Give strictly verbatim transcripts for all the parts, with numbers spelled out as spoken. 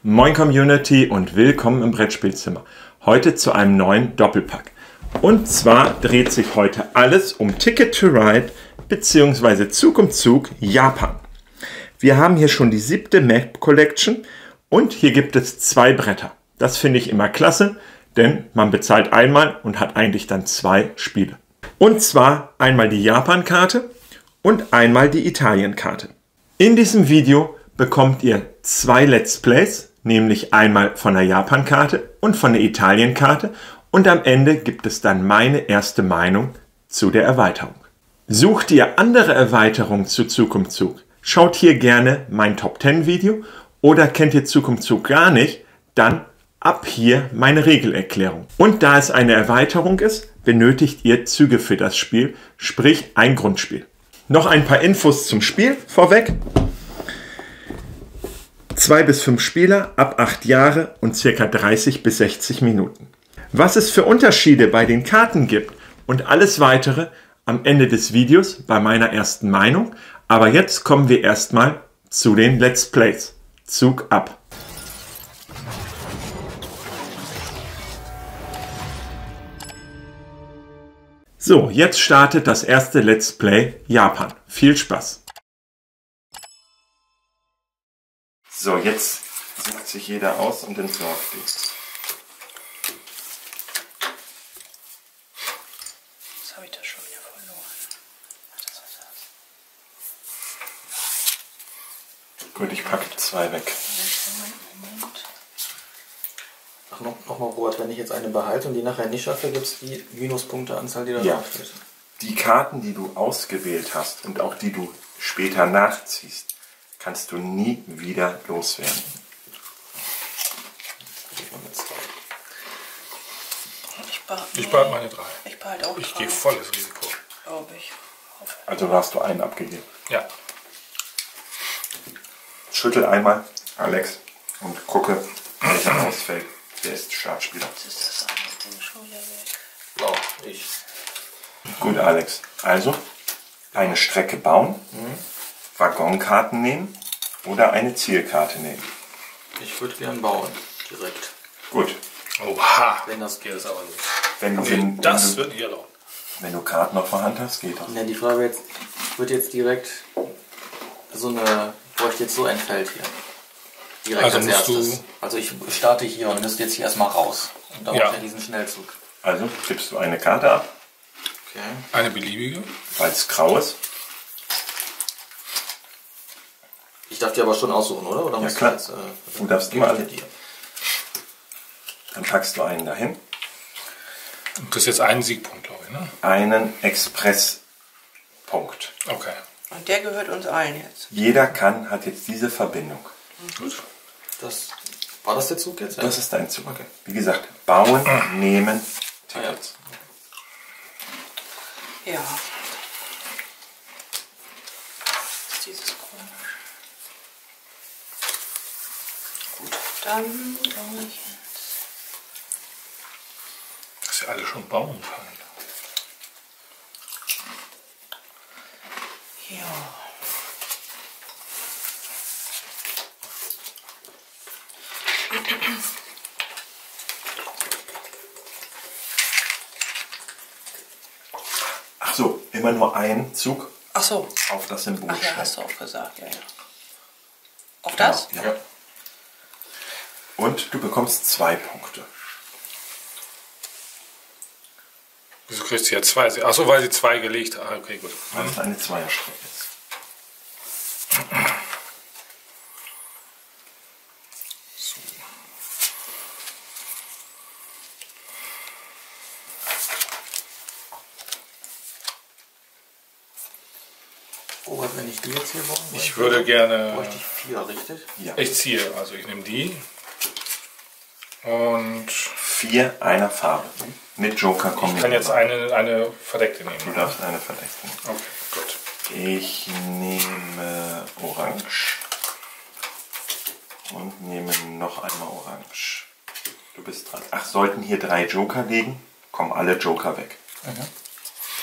Moin Community und willkommen im Brettspielzimmer. Heute zu einem neuen Doppelpack. Und zwar dreht sich heute alles um Ticket to Ride bzw. Zug um Zug Japan. Wir haben hier schon die siebte Map Collection und hier gibt es zwei Bretter. Das finde ich immer klasse, denn man bezahlt einmal und hat eigentlich dann zwei Spiele. Und zwar einmal die Japan-Karte und einmal die Italien-Karte. In diesem Video bekommt ihr zwei Let's Plays, nämlich einmal von der Japan-Karte und von der Italien-Karte, und am Ende gibt es dann meine erste Meinung zu der Erweiterung. Sucht ihr andere Erweiterungen zu Zug um Zug? Schaut hier gerne mein Top zehn Video, oder kennt ihr Zug um Zug gar nicht? Dann ab hier meine Regelerklärung. Und da es eine Erweiterung ist, benötigt ihr Züge für das Spiel, sprich ein Grundspiel. Noch ein paar Infos zum Spiel vorweg. Zwei bis fünf Spieler ab acht Jahre und ca. dreißig bis sechzig Minuten. Was es für Unterschiede bei den Karten gibt und alles weitere am Ende des Videos bei meiner ersten Meinung. Aber jetzt kommen wir erstmal zu den Let's Plays. Zug ab! So, jetzt startet das erste Let's Play Japan. Viel Spaß! So, jetzt sucht sich jeder aus und entsorgt die. Jetzt habe ich das schon wieder verloren. Ach, das war das. Gut, ich packe zwei weg. Moment, Moment. Ach, noch, noch mal, Robert, wenn ich jetzt eine behalte und die nachher nicht schaffe, gibt es die Minuspunkteanzahl, die da Ja. drauf steht. Die Karten, die du ausgewählt hast und auch die du später nachziehst, kannst du nie wieder loswerden. Ich behalte Ich behalte meine drei. Ich behalte auch Ich drei. gehe volles Risiko. Glaube ich. Hoffe. Also hast du einen abgegeben. Ja. Schüttel einmal, Alex, und gucke, welcher ausfällt. Der ist Startspieler. Jetzt ist das andere Ding schon wieder weg. Blau, ich. Gut, Alex. Also, eine Strecke bauen, Mhm. Waggonkarten nehmen oder eine Zielkarte nehmen. Ich würde gern bauen, direkt. Gut. Oha. Wenn das geht. Das ist aber nicht. Wenn du, wenn, Das wenn, wird hier laut. du, wenn du Karten noch vorhanden hast, geht das. Ja, die Frage jetzt, ich würde jetzt direkt so eine, ich bräuchte jetzt so ein Feld hier. Direkt Also als musst erstes. du- Also ich starte hier und müsste jetzt hier erstmal raus. Und dann Ja. mache ich diesen Schnellzug. Also gibst du eine Karte ab, Okay. Eine beliebige. weil es grau ist. Ich darf die aber schon aussuchen, oder? Oder musst klar. Du, jetzt, äh, Du darfst gebe immer ich alle. dir die. Dann packst du einen dahin. Du kriegst jetzt einen Siegpunkt, glaube ich, ne? Einen Expresspunkt. Okay. Und der gehört uns allen jetzt. Jeder kann, hat jetzt diese Verbindung. Gut. Das, war das der Zug jetzt? Das ist dein Zug. Wie gesagt, bauen, nehmen, Ah, ja. Tickets. Ja. Was ist dieses komisch? Gut, dann baue ich jetzt. Dass ja alle schon bauen fallen. Ja. Ach so, immer nur ein Zug Ach so. auf das Symbol Ach ja, stellen. hast du auch gesagt, ja, ja. Auf das? Ja. Und du bekommst zwei Punkte. Wieso kriegst du ja zwei? Achso, weil sie zwei gelegt haben. Ah, okay, gut. Weil es eine Zweierstrecke ist. So. Robert, wenn ich die jetzt hier bauen Ich würde gerne. bräuchte ich vier, richtig? Ja. Ich ziehe. Also ich nehme die. Und Vier einer Farbe. Mit Joker kommen. ich kann jetzt eine, eine verdeckte nehmen. Du darfst eine verdecken. Okay, gut. Ich nehme Orange. Und nehme noch einmal Orange. Du bist dran. Ach, sollten hier drei Joker liegen, kommen alle Joker weg.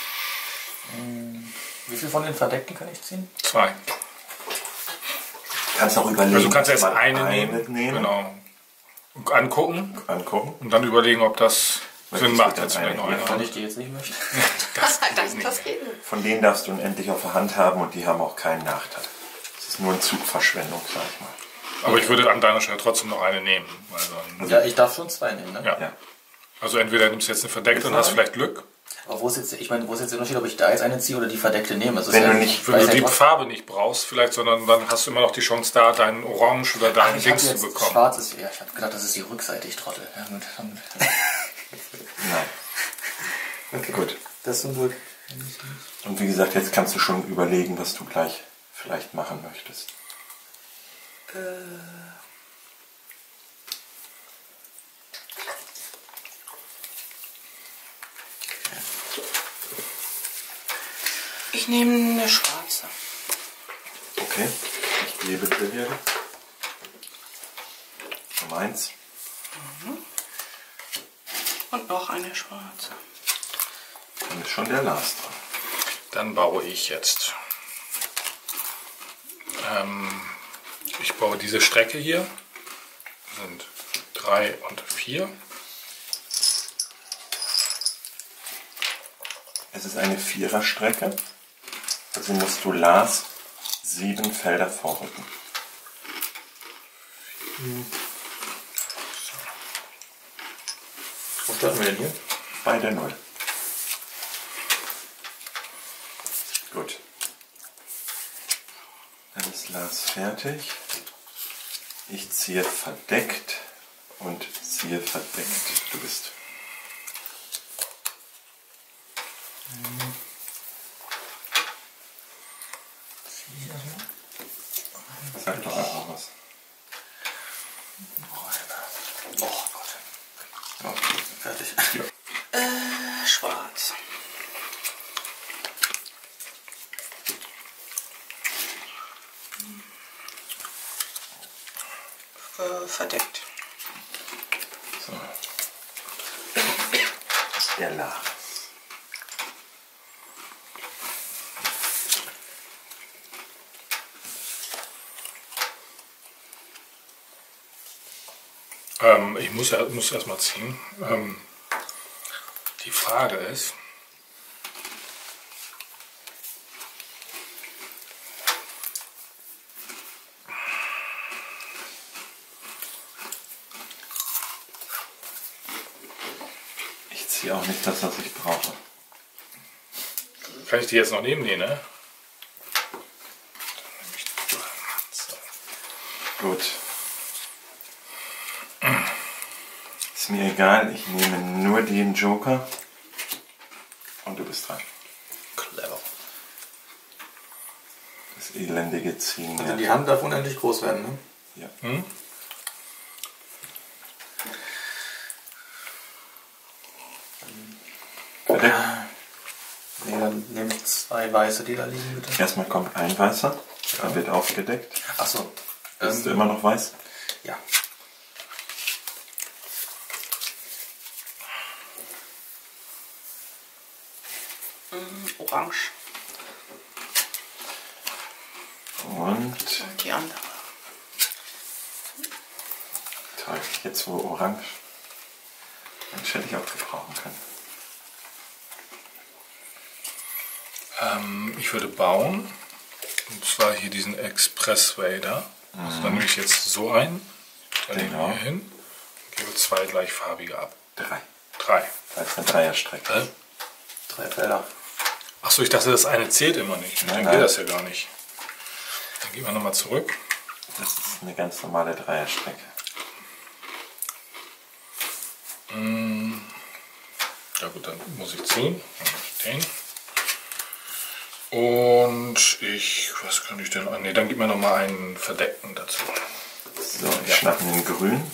Wie viel von den Verdeckten kann ich ziehen? Zwei. Kannst auch überlegen, Also du kannst erst mal eine eine nehmen, nehmen. genau. Und angucken Angucken. und dann überlegen, ob das Möchtest Sinn du macht. dann Jetzt eine vielleicht noch hier? eine. Wenn ich die jetzt nicht möchte. Das geht Das, jetzt nicht. das geht nicht. Von denen darfst du unendlich auf der Hand haben und die haben auch keinen Nachteil. Das ist nur eine Zugverschwendung, sag ich mal. Aber ich würde an deiner Stelle trotzdem noch eine nehmen. Also, Ja, ich darf schon zwei nehmen, ne? ja. Ja. Also entweder nimmst du jetzt eine verdeckte und hast vielleicht Glück. Aber wo ist jetzt, ich meine, wo ist jetzt der Unterschied, ob ich da jetzt eine ziehe oder die verdeckte nehme? Also Wenn ist du ja, nicht- Wenn weiß du ja die trotzdem- Farbe nicht brauchst, vielleicht, sondern dann hast du immer noch die Chance da, deinen Orange oder Ach, deinen ich hab Dings zu jetzt bekommen. schwarz ist, ja, ich habe gedacht, das ist die Rückseite, ich Trottel. Ja, gut, dann, Nein. okay. Gut. Das ist gut. Und wie gesagt, jetzt kannst du schon überlegen, was du gleich vielleicht machen möchtest. Ich nehme eine schwarze. Okay, ich gebe dir hier. Nummer eins. Und noch eine schwarze. Dann ist schon der Last dran. Dann baue ich jetzt. Ähm, ich baue diese Strecke hier. Das sind drei und vier. Es ist eine Viererstrecke. Also musst du Lars sieben Felder vorrücken. Wo starten wir denn hier? Bei der Null. Gut. Dann ist Lars fertig. Ich ziehe verdeckt und ziehe verdeckt. Du bist. Sag doch einfach was. Oh Gott. Okay. Fertig. Äh, schwarz. Äh, verdeckt. So. Der Lars. Ähm, ich muss, ja, muss erst mal ziehen. Ähm, die Frage ist, Ich ziehe auch nicht das, was ich brauche. kann ich die jetzt noch nehmen? Nee, ne? So. Gut. Ist mir egal, ich nehme nur den Joker und du bist dran. Clever. Das elendige Ziehen. Also Ja. die Hand darf unendlich groß werden, ne? Ja. Hm? Verdeckt. Ne, dann nehme ich zwei weiße, die da liegen, bitte. Erstmal kommt ein weißer, dann wird aufgedeckt. Achso. Bist du Ähm, immer noch weiß? ja. Mm, orange. Und Und die andere. toll, jetzt wo orange. Mensch, hätte ich auch gebrauchen können. Ähm, ich würde bauen. Und zwar hier diesen Expressway da. Also dann nehme ich jetzt so ein. Dann Genau. hier hin. Und gebe zwei gleichfarbige ab. Drei. Drei. Das ist eine Dreierstrecke. Hä? Drei Felder. Achso, ich dachte, das eine zählt immer nicht. Nein, Dann nein. geht das ja gar nicht. Dann gehen wir nochmal zurück. Das ist eine ganz normale Dreierstrecke. Ja gut, dann muss ich ziehen. Dann mach ich den. Und ich, was kann ich denn? Ah, nee, dann gib mir noch mal einen verdeckten dazu. So, ich schnappe einen grünen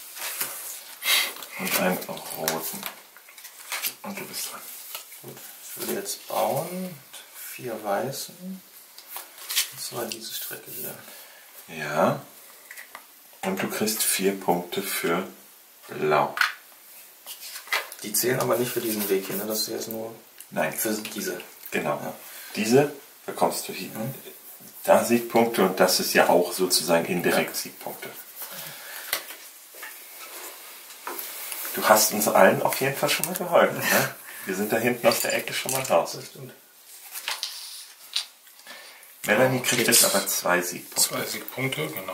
und einen roten. Und du bist dran. Gut. Ich würde jetzt bauen mit vier weißen. Und zwar diese Strecke hier. Ja. Und du kriegst vier Punkte für blau. Die zählen aber nicht für diesen Weg hier, ne? Das ist jetzt nur Nein, für diese. genau. Ja. Diese bekommst du hier. da Siegpunkte und das ist ja auch sozusagen indirekt Siegpunkte. Du hast uns allen auf jeden Fall schon mal geholfen. Ne? Wir sind da hinten aus der Ecke schon mal raus. Melanie kriegt jetzt aber zwei Siegpunkte. Zwei Siegpunkte, genau.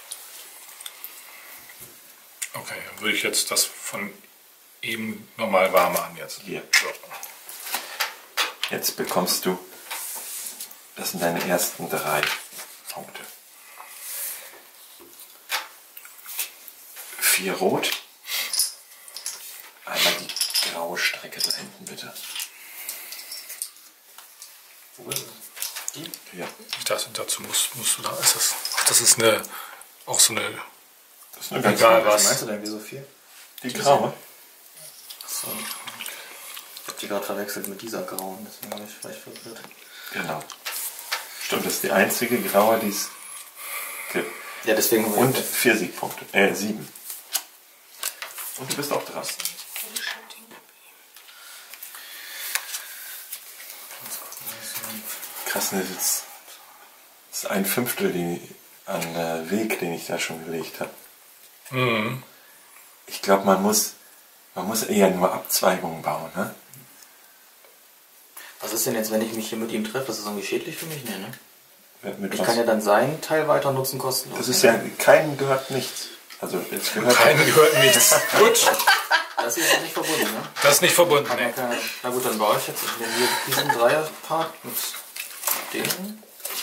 Okay, dann würde ich jetzt das von eben normal warm machen jetzt. Hier. So. Jetzt bekommst du, das sind deine ersten drei Punkte. Vier Rot. Einmal die graue Strecke da hinten, bitte. Wo ist es? Die? Ja. Ich dachte, dazu musst, musst du da. Ist das, ach, das ist eine. Auch so eine. Das ist eine ganz Egal Was was. meinst du denn, wieso viel? Die graue. So. Ich hab die gerade verwechselt mit dieser grauen, deswegen habe ich vielleicht verwirrt. Genau. Stimmt, das ist die einzige graue, die es gibt. Ja, deswegen haben wir Und vier Siegpunkte. Äh, sieben. Und du bist auch dran. Krass, ne, das ist, das ist ein Fünftel die, an äh, Weg, den ich da schon gelegt habe. Mhm. Ich glaube, man muss, man muss eher nur Abzweigungen bauen. Ne? Was ist denn jetzt, wenn ich mich hier mit ihm treffe? Ist das irgendwie schädlich für mich? Nee, ne? Mit, mit Ich was? kann ja dann seinen Teil weiter nutzen, kostenlos. Das ist ja, keinem gehört nichts. Also, jetzt gehört Keinen gehört nichts. Gut. Das hier ist noch nicht verbunden, ne? Das ist nicht verbunden. Kann man Nee. keine- Na gut, dann baue ich jetzt. Ich nehme hier diesen Dreierpart mit dem.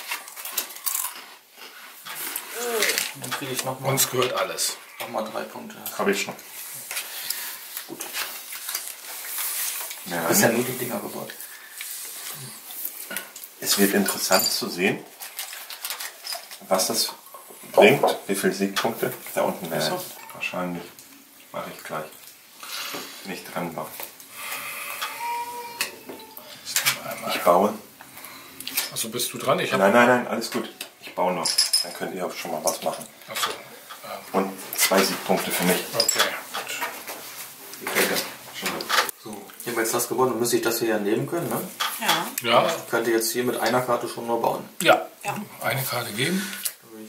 Und dann kriege ich nochmal Uns gehört alles. noch mal drei Punkte. Habe ich schon. Gut. Ja, Du hast ja nur die Dinger gebaut. es wird interessant zu sehen, was das bringt. Wie viele Siegpunkte? Da unten wäre So. wahrscheinlich. Mache ich gleich. Nicht dran bauen. Ich baue. Also bist du dran? Ich habe. Nein, nein, nein, alles gut. Ich baue noch. Dann könnt ihr auch schon mal was machen. Achso. Und zwei Siegpunkte für mich. Okay. Gut. Okay, schon gut. So, ich habe jetzt das gewonnen, dann müsste ich das hier ja nehmen können, ne? Ja. Ja. Ich könnte jetzt hier mit einer Karte schon nur bauen. Ja. Ja. Eine Karte geben. Dann würde ich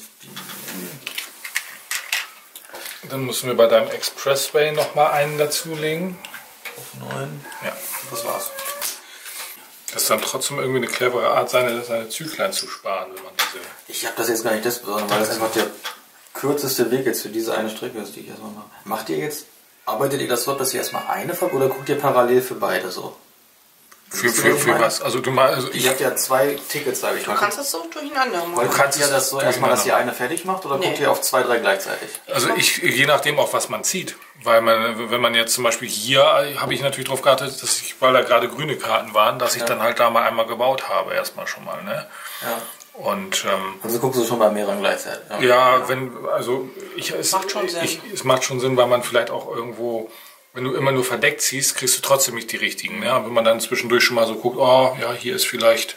die Dann müssen wir bei deinem Expressway nochmal einen dazulegen. auf neun. Ja. Das war's. Das ist dann trotzdem irgendwie eine clevere Art, seine, seine Zyklein zu sparen, wenn man diese. Ich habe das jetzt gar nicht das besonders, weil das einfach der kürzeste Weg jetzt für diese eine Strecke ist, die ich erstmal mache. Macht ihr jetzt, arbeitet ihr das so, dass ihr erstmal eine ver oder guckt ihr parallel für beide so? Für, Wisst ihr, für, was ich für meine? was? Also du mal, also Ich ich. habe ja zwei Tickets, sage ich Du mal. kannst das so durcheinander machen. Wollt kannst ihr es das so erstmal, dass ihr durcheinander. eine fertig macht oder Nee. guckt ihr auf zwei, drei gleichzeitig? Also ich, je nachdem auch was man zieht. Weil man, wenn man jetzt zum Beispiel hier, habe ich natürlich darauf geachtet, dass ich, weil da gerade grüne Karten waren, dass ich Ja. dann halt da mal einmal gebaut habe, erstmal schon mal. Ne? Ja. Und ähm, Also guckst du schon bei mehreren gleichzeitig. ja, wenn, also ich, es Macht schon Sinn. Ich, es macht schon Sinn, weil man vielleicht auch irgendwo, wenn du immer nur verdeckt ziehst, kriegst du trotzdem nicht die richtigen. Ne? Wenn man dann zwischendurch schon mal so guckt, oh ja, hier ist vielleicht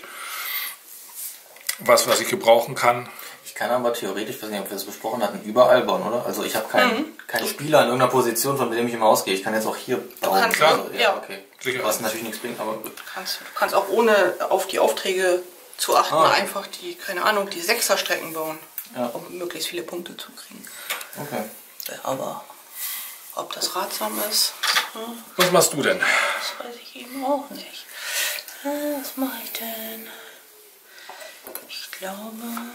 was, was ich gebrauchen kann. Ich kann aber theoretisch, ich weiß nicht, ob wir das besprochen hatten, überall bauen, oder? Also ich habe keinen keinen Spieler in irgendeiner Position, von dem ich immer ausgehe. Ich kann jetzt auch hier bauen. kannst also, auch, ja, ja. okay. Sicher. Was natürlich nichts bringt, aber gut. Kannst, du kannst auch ohne auf die Aufträge zu achten, Ah. einfach die, keine Ahnung, die Sechserstrecken bauen, Ja. um möglichst viele Punkte zu kriegen. Okay. Aber ob das ratsam ist, hm, Was machst du denn? das weiß ich eben auch nicht. Äh, Was mache ich denn? Ich glaube...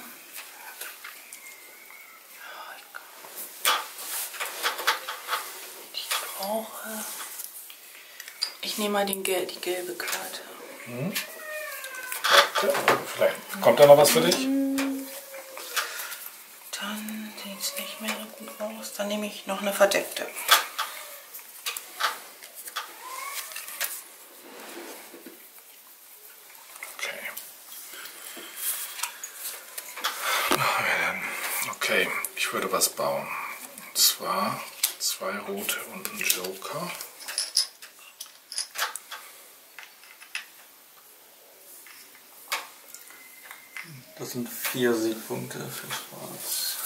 Ich brauche... Ich nehme mal den, Gel- die gelbe Karte. Vielleicht kommt da noch was für dich? Dann sieht es nicht mehr so gut aus. Dann nehme ich noch eine verdeckte. Okay. Was machen wir denn? Okay, ich würde was bauen. Und zwar zwei rote und ein Joker. Das sind vier Siegpunkte für Schwarz.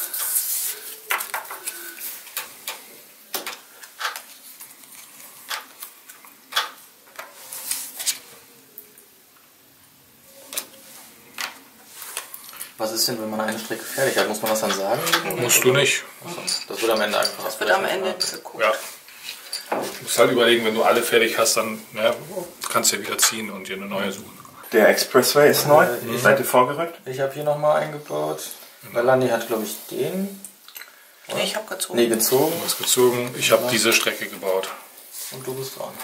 Was ist denn, wenn man eine Strecke fertig hat? Muss man das dann sagen? Musst du nicht. Das wird am Ende einfach. Das wird am Ende geguckt. Ja. Du musst halt überlegen, wenn du alle fertig hast, dann ja, kannst du ja wieder ziehen und dir eine neue suchen. Der Expressway ist neu. Äh, ich- Seid ihr vorgerückt? Ich habe hier nochmal eingebaut. Melanie hat, glaube ich, den. Nee, ich habe gezogen. Nee, gezogen. Du hast gezogen. Ich habe diese Strecke gebaut. Und du bist dran.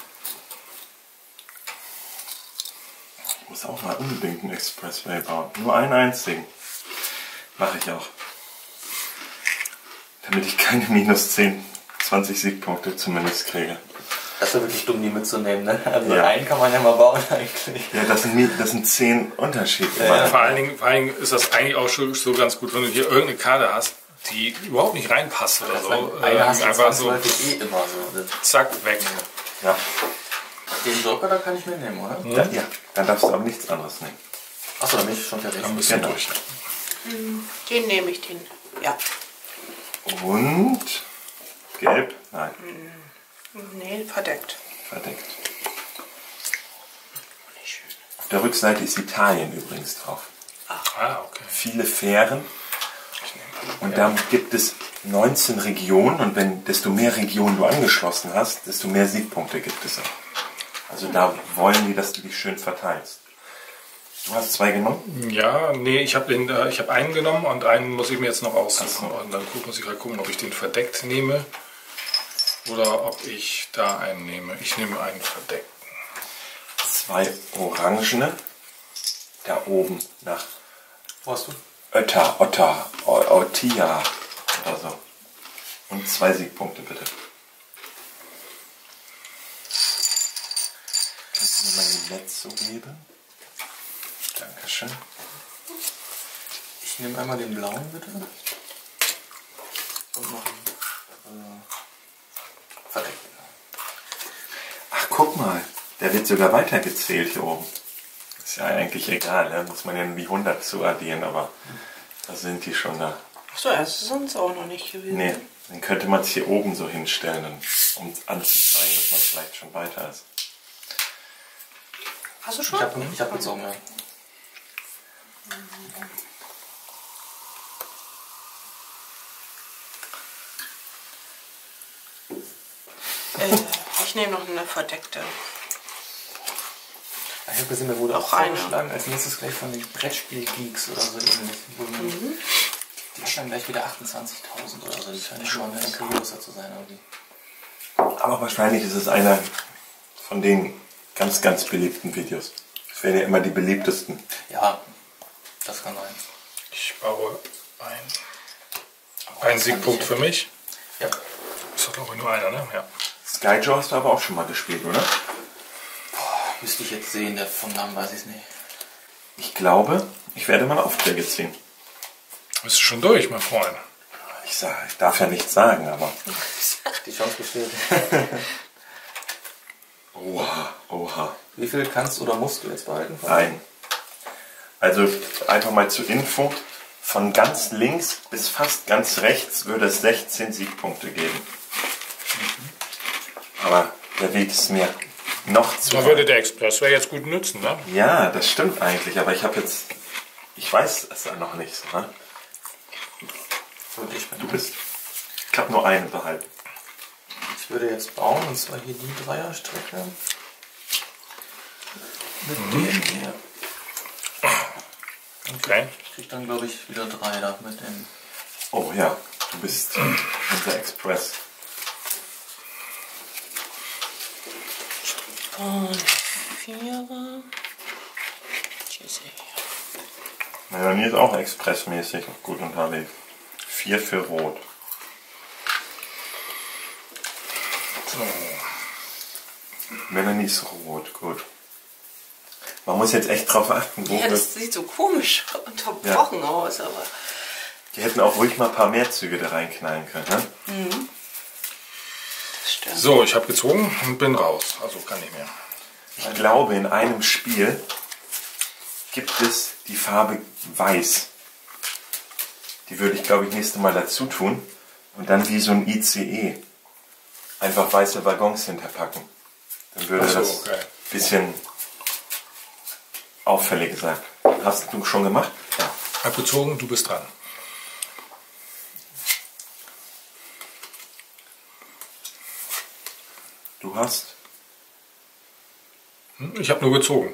Ich muss auch mal unbedingt einen Expressway bauen. Nur einen einzigen. Mache ich auch. Damit ich keine minus zehn, zwanzig Siegpunkte zumindest kriege. Das wäre wirklich dumm, die mitzunehmen, ne? Also Ja. einen kann man ja mal bauen eigentlich. Ja, das sind, mi- das sind zehn Unterschiede. Ja. Vor allen, Dingen, vor allen Dingen ist das eigentlich auch schon so ganz gut, wenn du hier irgendeine Karte hast, die überhaupt nicht reinpasst oder so. Eine Äh, hast du einfach so, zwangsläufig eh immer so. zack, weg. Ja. Den Joker, da kann ich mitnehmen, oder? Ja, ja. Dann darfst du aber nichts anderes nehmen. Achso, dann bin ich schon fertig. Dann bist du Genau. durch. Den nehme ich, den. Ja. Und gelb? Nein, Nee, verdeckt. verdeckt. Nicht schön. Auf der Rückseite ist Italien übrigens drauf. Ah, okay. Viele Fähren. Und da gibt es neunzehn Regionen. Und wenn desto mehr Regionen du angeschlossen hast, desto mehr Siegpunkte gibt es auch. Also da wollen die, dass du dich schön verteilst. Du hast zwei genommen? Ja, nee, ich habe äh, ich hab einen genommen und einen muss ich mir jetzt noch aussuchen. Und dann guck, muss ich halt gucken, ob ich den verdeckt nehme oder ob ich da einen nehme. Ich nehme einen verdeckten. Zwei orangene. Da oben nach Wo hast du? Otta, Otta, O- Ottia oder so. Und zwei Siegpunkte bitte. Kannst du mir mal die Netze geben? Dankeschön. Ich nehme einmal den blauen, bitte. Und noch einen äh, verdeckten. Ach, guck mal. Der wird sogar weitergezählt hier oben. Ist ja eigentlich egal, da muss man ja nur die hundert zuaddieren, aber da sind die schon da. Achso, das ist sonst auch noch nicht gewesen. Nee, dann könnte man es hier oben so hinstellen, dann, um anzuzeigen, dass man vielleicht schon weiter ist. Hast du Ich schon? habe ich hab gezogen, ja. Äh, ich nehme noch eine verdeckte. Ich habe gesehen, mir wurde auch Noch eine. vorgeschlagen, als nächstes gleich von den Brettspiel-Geeks oder so ähnlich. Mhm. Die hat dann gleich wieder achtundzwanzigtausend oder so. Die scheint schon mal ein größer zu sein irgendwie. Aber wahrscheinlich ist es einer von den ganz, ganz beliebten Videos. Es werden ja immer die beliebtesten. Ja, das kann sein. Ich baue ein. Ein Siegpunkt für mich. Ja. Ist doch glaube ich nur einer, ne? Ja. Skyjo hast du aber auch schon mal gespielt, oder? Müsste ich jetzt sehen, der vom Namen weiß ich es nicht. Ich glaube, ich werde mal Aufträge ziehen. Bist du schon durch, mein Freund? Ich, sag, ich darf ja nichts sagen, aber... Die Chance besteht. Oha, oha. Wie viel kannst oder musst du jetzt behalten? Nein. Also einfach mal zur Info. Von ganz links bis fast ganz rechts würde es sechzehn Siegpunkte geben. Aber der Weg ist mir noch zu Da weit. würde der Expressway jetzt gut nützen, ne? Ja, das stimmt eigentlich, aber ich habe jetzt... Ich weiß es ja noch nicht so, ne? Und ich bin Du bist... Ich habe nur einen behalten. Ich würde jetzt bauen, und zwar hier die Dreierstrecke. Mit dem hier. Okay. Ich krieg dann, glaube ich, wieder drei da mit dem. Oh ja, du bist unser Express. Und Vierer. Tschüssi. Melanie ist auch expressmäßig gut unterwegs. Vier für Rot. So. Melanie ist rot, gut. Man muss jetzt echt drauf achten, wo Ja, wir, das sieht so komisch unterbrochen aus, aber. die hätten auch ruhig mal ein paar mehr Züge da reinknallen können. Ne? Das stimmt. So, ich habe gezogen und bin raus. Also kann ich mehr. Ich glaube, in einem Spiel gibt es die Farbe Weiß. Die würde ich, glaube ich, nächste Mal dazu tun. Und dann wie so ein I C E. Einfach weiße Waggons hinterpacken. Dann würde Ach so, das okay. ein bisschen auffällig sein. Hast du schon gemacht? Ja. Hab gezogen, du bist dran. Du hast. Hm, Ich habe nur gezogen.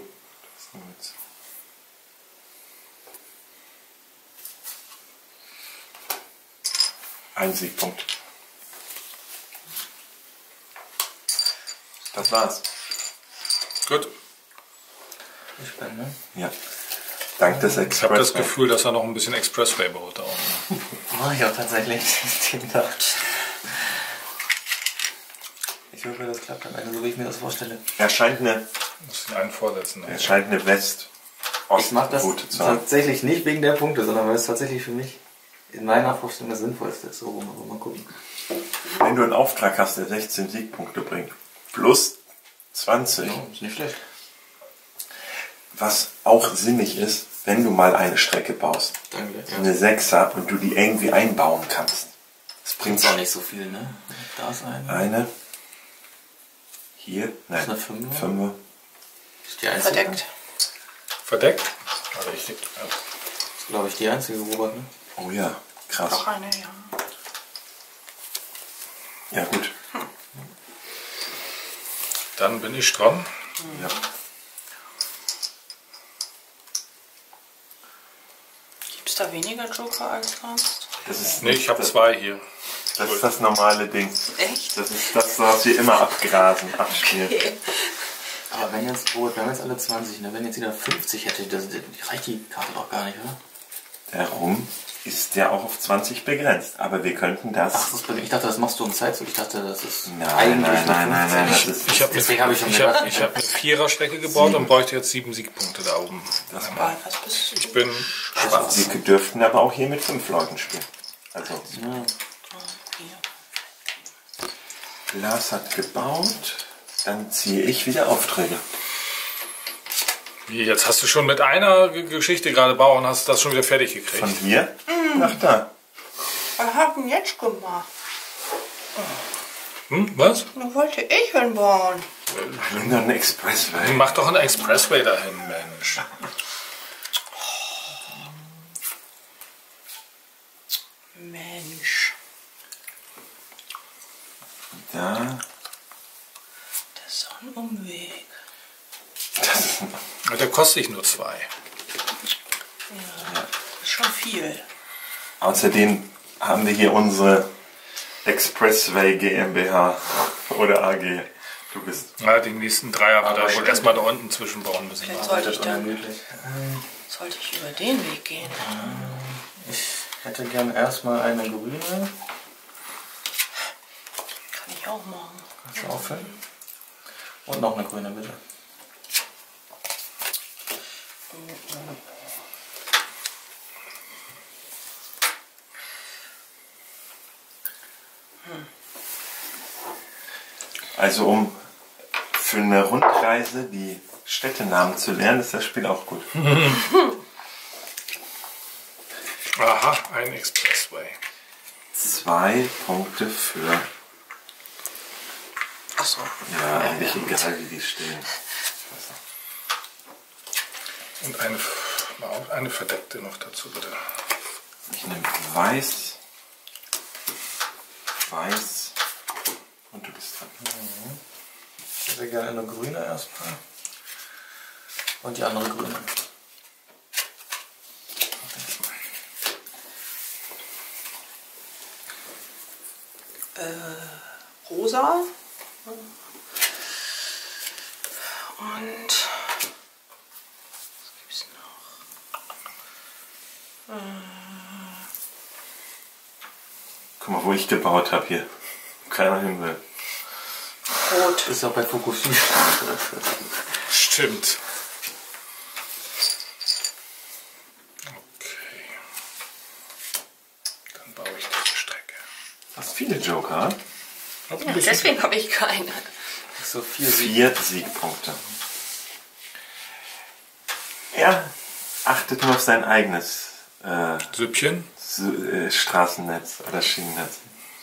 Ein Siegpunkt. Das war's. Gut. Ich bin, ne? Ja. Dank des Ich habe Express. das Gefühl, dass er noch ein bisschen Expressway baut da unten. Oh, ich habe tatsächlich gedacht. Ich hoffe, das klappt am Ende, so wie ich mir das vorstelle. Er scheint eine, Muss ich einen vorsetzen. er scheint eine West. Ich mache das Route zu haben. tatsächlich nicht wegen der Punkte, sondern weil es tatsächlich für mich in meiner Vorstellung das Sinnvollste ist. So, rum, aber mal gucken. Wenn du einen Auftrag hast, der sechzehn Siegpunkte bringt, plus zwanzig, Ja, ist nicht schlecht. was auch sinnig ist, wenn du mal eine Strecke baust, Danke. so eine Sechser und du die irgendwie einbauen kannst. Das bringt Bringt auch nicht so viel, ne? Da ist eine. eine. Hier, nein, ist eine Fünfer. Fünfer. Ist die einzige. Verdeckt. Verdeckt? Ja, richtig. Ja. Ist, glaube ich, die einzige, Robert, ne? Oh ja, krass. Noch eine, ja. Ja gut. Dann bin ich dran. Ja. Gibt es da weniger Joker als sonst? Das ist, Ne, ich habe das, zwei hier. das ist das normale Ding. Echt? Das ist das, was wir immer abgrasen, abspielen. Okay. Aber wenn jetzt, Robert, wir haben jetzt alle zwanzig, ne? Wenn jetzt jeder fünfzig hätte, das, das reicht die Karte doch gar nicht, oder? Darum ist der auch auf zwanzig begrenzt. Aber wir könnten das. Ach, das, ich dachte, das machst du um Zeitzug. Ich dachte, das ist Nein, eigentlich nein, eine nein, nein, nein, fünfzig. das ist- Ich habe Deswegen habe ich schon ich hab, gedacht. ich hab eine Viererstrecke gebaut und bräuchte jetzt sieben Siegpunkte da oben. Das Bei was bist du? Ich bin schwarz. Sie dürften aber auch hier mit fünf Leuten spielen. Also, Ja. Lars hat gebaut. Dann ziehe ich wieder Aufträge. Wie, Jetzt hast du schon mit einer G- Geschichte gerade bauen, hast das schon wieder fertig gekriegt. Von hier nach da. Was hab denn jetzt gemacht? Hm, was? Dann wollte ich hinbauen. Nimm doch einen Expressway. Mach doch einen Expressway dahin, Mensch. Mensch, Da. das ist doch ein Umweg. Und der kostet nur zwei. Das ist schon viel. Außerdem haben wir hier unsere Expressway GmbH oder A G. Du bist. Ja, die nächsten drei haben wir da wohl erstmal da unten zwischenbauen müssen. Vielleicht sollte ich, dann, Ungemütlich. sollte ich über den Weg gehen. Ich hätte gern erstmal eine grüne. Kann ich auch machen. Kannst du auffüllen? Und noch eine grüne, bitte. Also um für eine Rundreise die Städtenamen zu lernen, ist das Spiel auch gut. Aha, ein Expressway. Zwei Punkte für. Achso. Ja, eigentlich egal wie die stehen. Und eine, eine verdeckte noch dazu, bitte. Ich nehme weiß, weiß und du bist dran. Ich hätte gerne eine grüne erstmal. Und die andere grüne. Äh, rosa. Und was gibt's noch? Guck mal, wo ich gebaut habe hier. Keiner hin will. Rot. Ist auch bei Fukushima. Stimmt. Okay. Dann baue ich diese Strecke. Hast viele Joker? Hab ein Ja, bisschen- deswegen habe ich keine. So vier Siege. Vier Siegpunkte. Er achtet nur auf sein eigenes äh, Süppchen. S- äh, Straßennetz oder Schienennetz.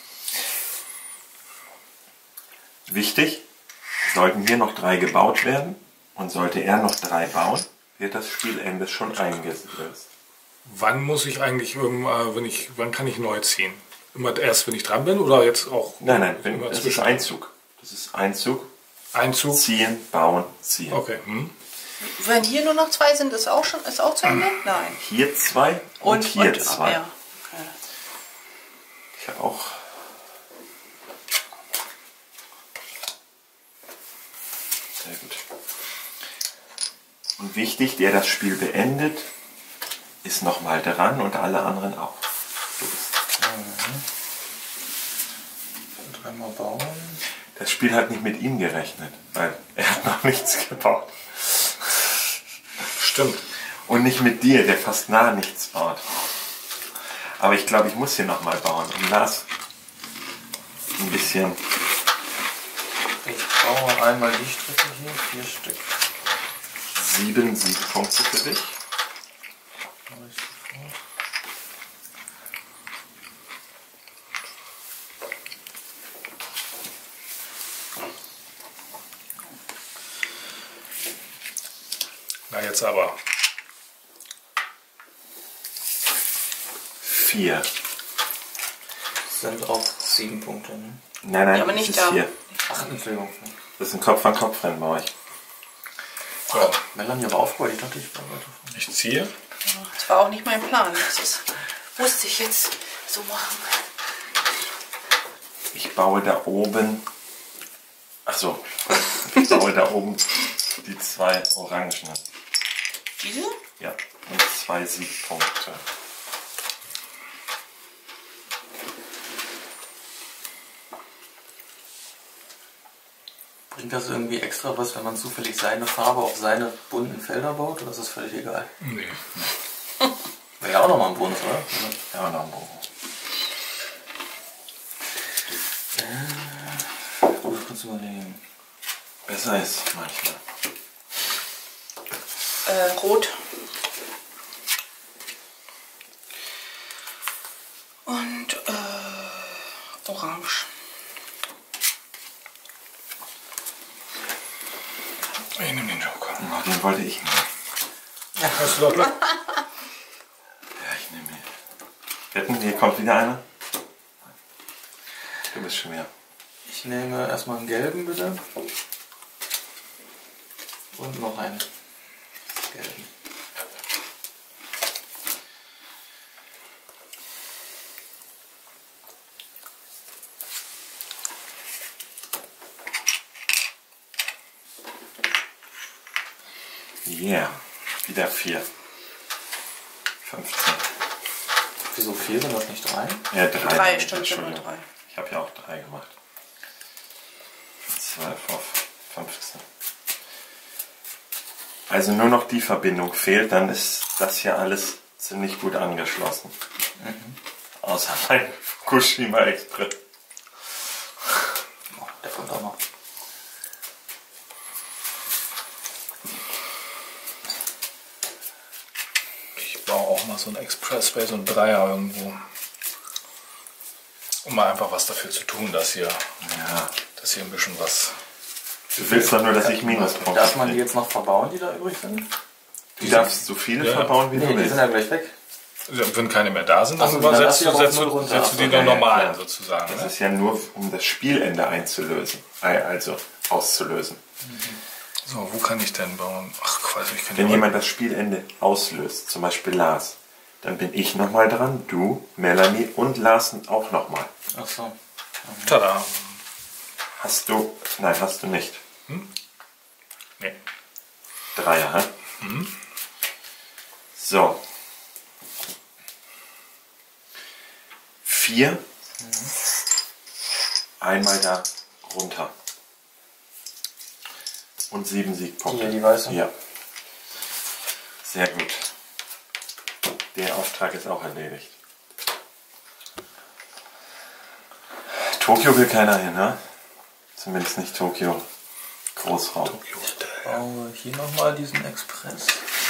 Wichtig, sollten hier noch drei gebaut werden und sollte er noch drei bauen, wird das Spielende schon eingesetzt. Wann muss ich eigentlich, irgendwann, wenn ich, wann kann ich neu ziehen? Immer erst, wenn ich dran bin oder jetzt auch? Nein, nein, wenn, immer das ist zwischen- Einzug. Das ist Einzug, Einzug? ziehen, bauen, ziehen. Okay. Hm. Wenn hier nur noch zwei sind, ist auch schon ist auch zu Ende? Nein. Hier zwei und, hier zwei. Ja. Okay. Ich habe auch... Sehr gut. Und wichtig, der das Spiel beendet, ist nochmal dran und alle anderen auch. Du bist. Dreimal bauen. Das Spiel hat nicht mit ihm gerechnet, weil er hat noch nichts gebaut. Stimmt. Und nicht mit dir, der fast nah nichts baut. Aber ich glaube, ich muss hier nochmal bauen. Und Lars ein bisschen... Ich baue einmal die Stricke hier, vier Stück. Sieben Siegpunkte für dich. Mach ich sofort. Na jetzt aber. Vier. Das sind auch sieben Punkte, ne? Nein, nein, Ja, aber das nicht ist da. hier. Ach, Entschuldigung. Das ist ein Kopf-an-Kopf-Rennen bei euch. So, Melanie aber aufgeholt, ich dachte, ich war weiter vorne. ich ziehe. Das war auch nicht mein Plan. Das ist, musste ich jetzt so machen. Ich baue da oben... Ach so. Ich baue da oben die zwei Orangen. Diese? Ja, und zwei Siegpunkte. Bringt das irgendwie extra was, wenn man zufällig seine Farbe auf seine bunten Felder baut? Oder ist das völlig egal? Nee. Wäre ja auch nochmal ein Bonus, oder? Ja, noch ein Bogen. Gut, kurz überlegen. Besser ist manchmal. Äh, rot. Und äh, orange. Ich nehme den Joker. Oh, den wollte ich nehmen. Hast du doch Glück? Ja, ich nehme ihn. Wetten, hier kommt wieder einer. Du bist schwer. Ich nehme erstmal einen gelben, bitte. Und noch einen gelben. Yeah. Wieder vier. fünfzehn. Wieso vier, sind das nicht drei? Ja, drei. Drei, stimmt, sind Entschuldigung. nur drei. Ich habe ja auch drei gemacht. zwölf auf fünfzehn. Also nur noch die Verbindung fehlt, dann ist das hier alles ziemlich gut angeschlossen. Mhm. Außer mein Fukushima Express. Oh, der kommt auch noch. Ich baue auch mal so ein Expressway, so ein Dreier irgendwo. Um mal einfach was dafür zu tun, dass hier, Ja. dass hier ein bisschen was... Du willst doch nur, dass ich Minuspunkte Darf man die kriege. jetzt noch verbauen, die da übrig sind? Du darfst so viele Ja. verbauen, wie Nee, du die willst. sind ja gleich weg. Also, wenn keine mehr da sind, Ach dann so, dann lass setzt die du, aber auf setzt null du, runter. setzt Ach du so, die ja, dann ja, normal klar. sozusagen. Das Ne? ist ja nur, um das Spielende einzulösen. Also auszulösen. So, wo kann ich denn bauen? Ach Quatsch, ich kann Wenn ja- jemand das Spielende auslöst, zum Beispiel Lars, dann bin ich nochmal dran, du, Melanie und Larsen auch nochmal. Ach so. Tada. Hast du, nein, hast du nicht. Nee. Dreier, hä? So. Vier. Einmal da runter. Und sieben Siegpunkte. Hier, die weiße? Ja. Sehr gut. Der Auftrag ist auch erledigt. Tokio will keiner hin, ne? Zumindest nicht Tokio. Großraum. Ich baue hier nochmal diesen Express.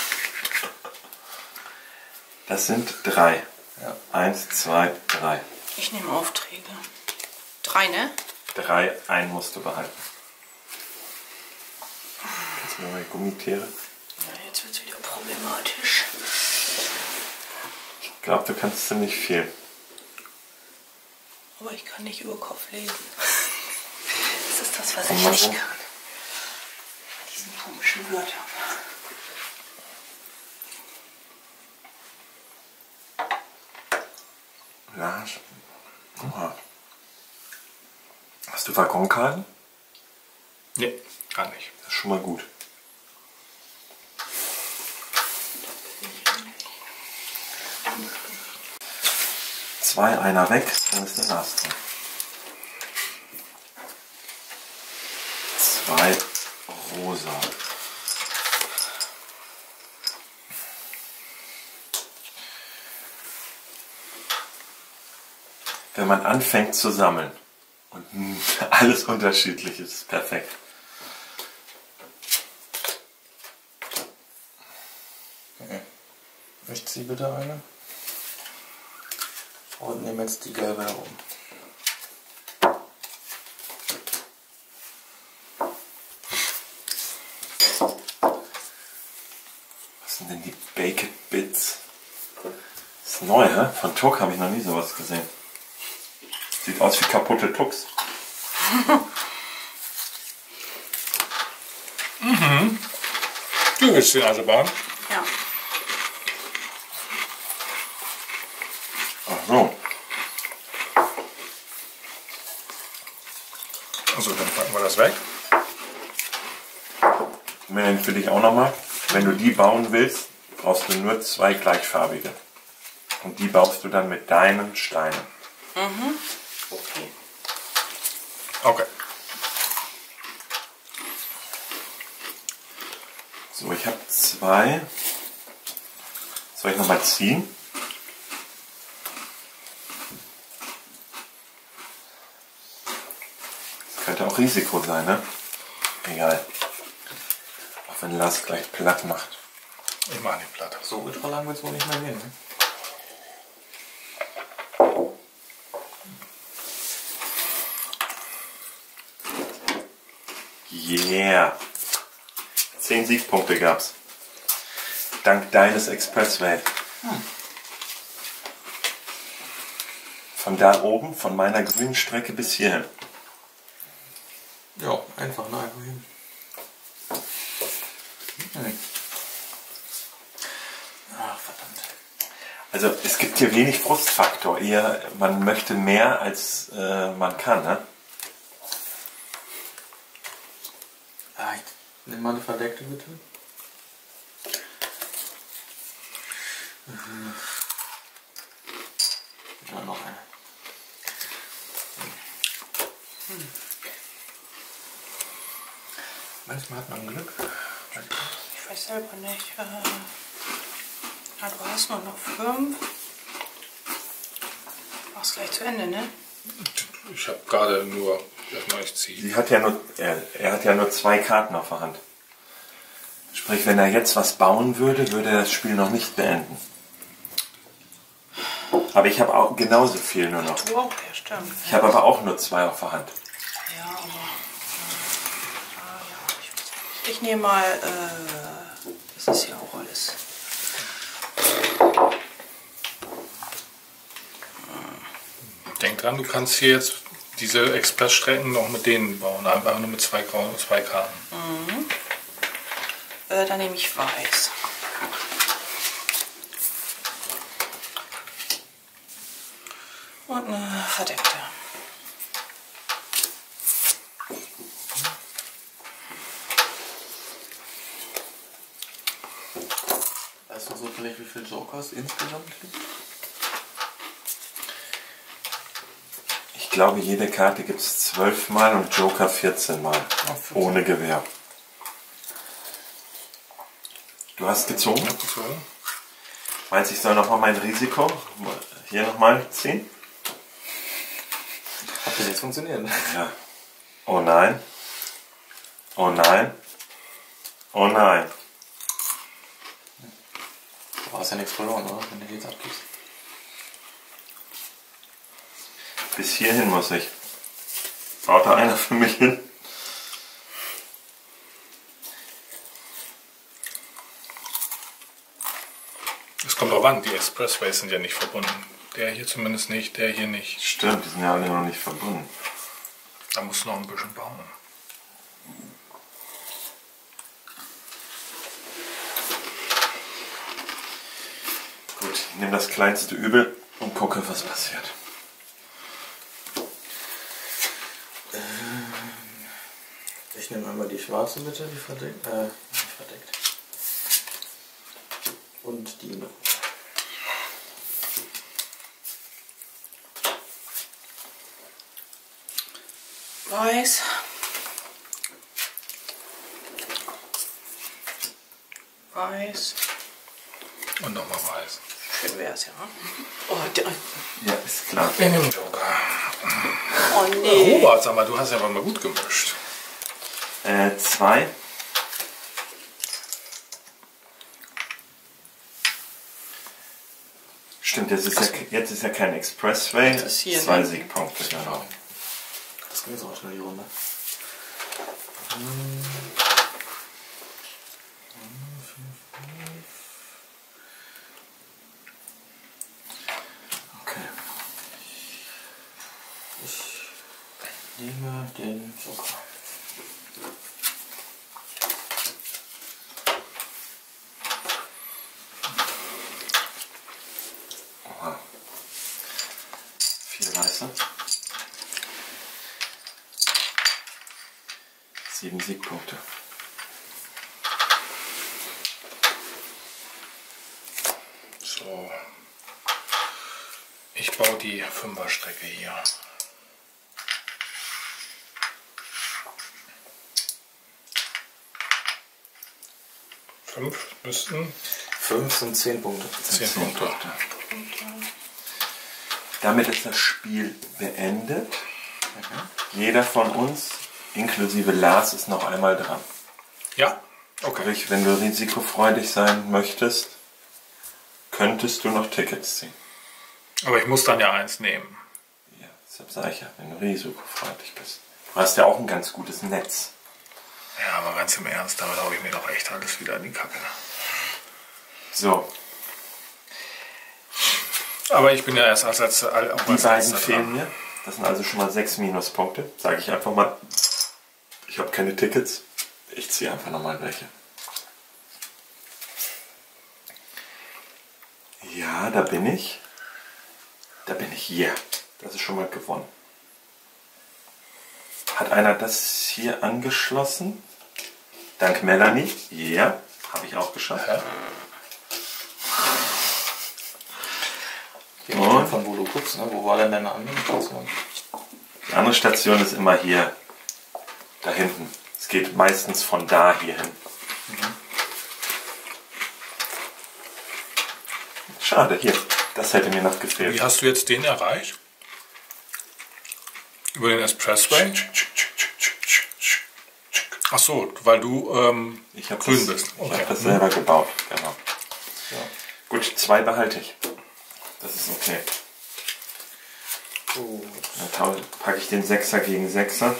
Das sind drei. Ja. Eins, zwei, drei. Ich nehme Aufträge. Drei, ne? Drei, einen musst du behalten. Jetzt mal meine Gummitiere. Ja, jetzt wird es wieder problematisch. Ich glaube, du kannst ziemlich viel. Aber ich kann nicht über Kopf lesen. Das ist das, was Komm ich mal nicht rum. kann. Diesen komischen Wörtern. Ja. Oha. Hast du Waggonkarten? Nee, gar nicht. Das ist schon mal gut. Zwei, einer weg, dann ist der Nas dran. Zwei rosa. Wenn man anfängt zu sammeln und alles unterschiedlich ist, ist perfekt. Ich ziehe bitte eine. Und nehme jetzt die gelbe herum. Was sind denn die Baked Bits? Das ist neu, hä? Von Tuck habe ich noch nie sowas gesehen. Sieht aus wie kaputte Tucks. Du willst den also bauen? Ja. Ach so. Also dann packen wir das weg. Melanie, für dich auch nochmal. Wenn du die bauen willst, brauchst du nur zwei gleichfarbige. Und die baust du dann mit deinen Steinen. Okay. Okay. So, ich habe zwei. Soll ich nochmal ziehen? Das könnte auch Risiko sein, ne? Egal. Auch wenn Lars gleich platt macht. Ich mache den Platte. So ultra lang wird es wohl nicht mehr gehen. Ne? Yeah! Zehn Siegpunkte gab's. Dank deines Expressway. Von da oben, von meiner grünen Strecke bis hierhin. Ja, einfach, ne? Einfach hin. Hm. Ach, verdammt. Also es gibt hier wenig Frustfaktor. Eher, man möchte mehr als äh, man kann, ne? Ah, ich nimm mal eine verdeckte bitte. Mhm. Ja, noch eine. Hm. Manchmal hat man Glück. Ich weiß selber nicht. Äh, na, du hast nur noch fünf. Mach's gleich zu Ende, ne? Ich habe gerade nur erstmal ich ziehe. Sie hat ja nur, er, er hat ja nur zwei Karten auf der Hand. Sprich, wenn er jetzt was bauen würde, würde er das Spiel noch nicht beenden. Aber ich habe auch genauso viel nur noch. Du auch, ja, stimmt. Ich habe aber auch nur zwei auf der Hand. Ja, aber. Äh, ah, ja, ich, weiß nicht. Ich nehme mal. Äh, das ist ja auch alles. Denk dran, du kannst hier jetzt diese Expressstrecken noch mit denen bauen. Einfach nur mit zwei, Grau- zwei Karten. Mhm. Äh, dann nehme ich weiß. Und eine verdeckte. Weißt du so vielleicht, wie viele Jokers insgesamt liegen? Ich glaube, jede Karte gibt es zwölf Mal und Joker vierzehn Mal. Ohne Gewehr. Du hast gezogen? So. Meinst du, ich soll nochmal mein Risiko hier nochmal ziehen? Hat das jetzt funktioniert? Ja. Oh nein. Oh nein. Oh nein. Du hast ja nichts verloren, oder? Wenn du die jetzt abgibst. Bis hierhin muss ich. Baut da einer für mich hin? Es kommt drauf an, die Expressways sind ja nicht verbunden. Der hier zumindest nicht, der hier nicht. Stimmt, die sind ja alle noch nicht verbunden. Da musst du noch ein bisschen bauen. Gut, ich nehme das kleinste Übel und gucke, was passiert. Ich nehme einmal die schwarze bitte, die verdeckt. Äh, nicht verdeckt. Und die noch. Weiß. Weiß. Und nochmal weiß. Schön wär's, ja. Oh, der, Ja, ist klar. Wir nehmen Joker. oh nee. Robert, sag mal, du hast ja aber mal gut gemischt. Äh, zwei. Stimmt, jetzt ist, ja, jetzt ist ja kein Expressway. Das ist hier, Zwei ne? Siegpunkte, genau. Das ging jetzt auch schnell die Runde. Okay. Ich nehme den Joker. Oha. Vier Weiße. Sieben Siegpunkte. So. Ich baue die Fünferstrecke hier. Fünf müssten Fünf sind zehn Punkte. zehn Punkte. Damit ist das Spiel beendet. Jeder von uns, inklusive Lars, ist noch einmal dran. Ja, okay. Sprich, wenn du risikofreudig sein möchtest, könntest du noch Tickets ziehen. Aber ich muss dann ja eins nehmen. Ja, deshalb sage ich ja, wenn du risikofreudig bist. Du hast ja auch ein ganz gutes Netz. Ja, aber ganz im Ernst, damit haue ich mir doch echt alles wieder in die Kacke. So, Aber ich bin ja erst als letzter. Auch die als beiden letzter fehlen dran. mir. Das sind also schon mal sechs Minuspunkte. Sage ich einfach mal, ich habe keine Tickets. Ich ziehe einfach nochmal welche. Ja, da bin ich. Da bin ich hier. Das ist schon mal gewonnen. Hat einer das hier angeschlossen? Dank Melanie. Ja, habe ich auch geschafft. Ja. Je nachdem von wo du guckst, ne? Wo war denn deine andere Station? Die andere Station ist immer hier. Da hinten. Es geht meistens von da hier hin. Schade, hier. Das hätte mir noch Wie gefehlt. hast du jetzt den erreicht? Über den Expressway? Ach so, weil du ähm, Ich habe grün das, bist. ich Okay. hab das selber gebaut. Genau. Gut, zwei behalte ich. Das ist okay. Gut. Dann packe ich den Sechser gegen Sechser.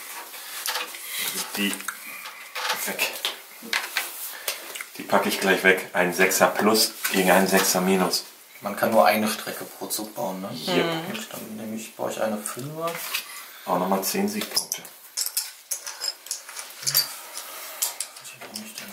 Die weg. Die packe ich gleich weg. Ein Sechser plus gegen einen Sechser minus. Man kann nur eine Strecke pro Zug bauen, ne? Yep. Gut, dann nehme ich, baue ich eine Fünfer. Auch nochmal zehn Siegpunkte. Was nehme ich denn?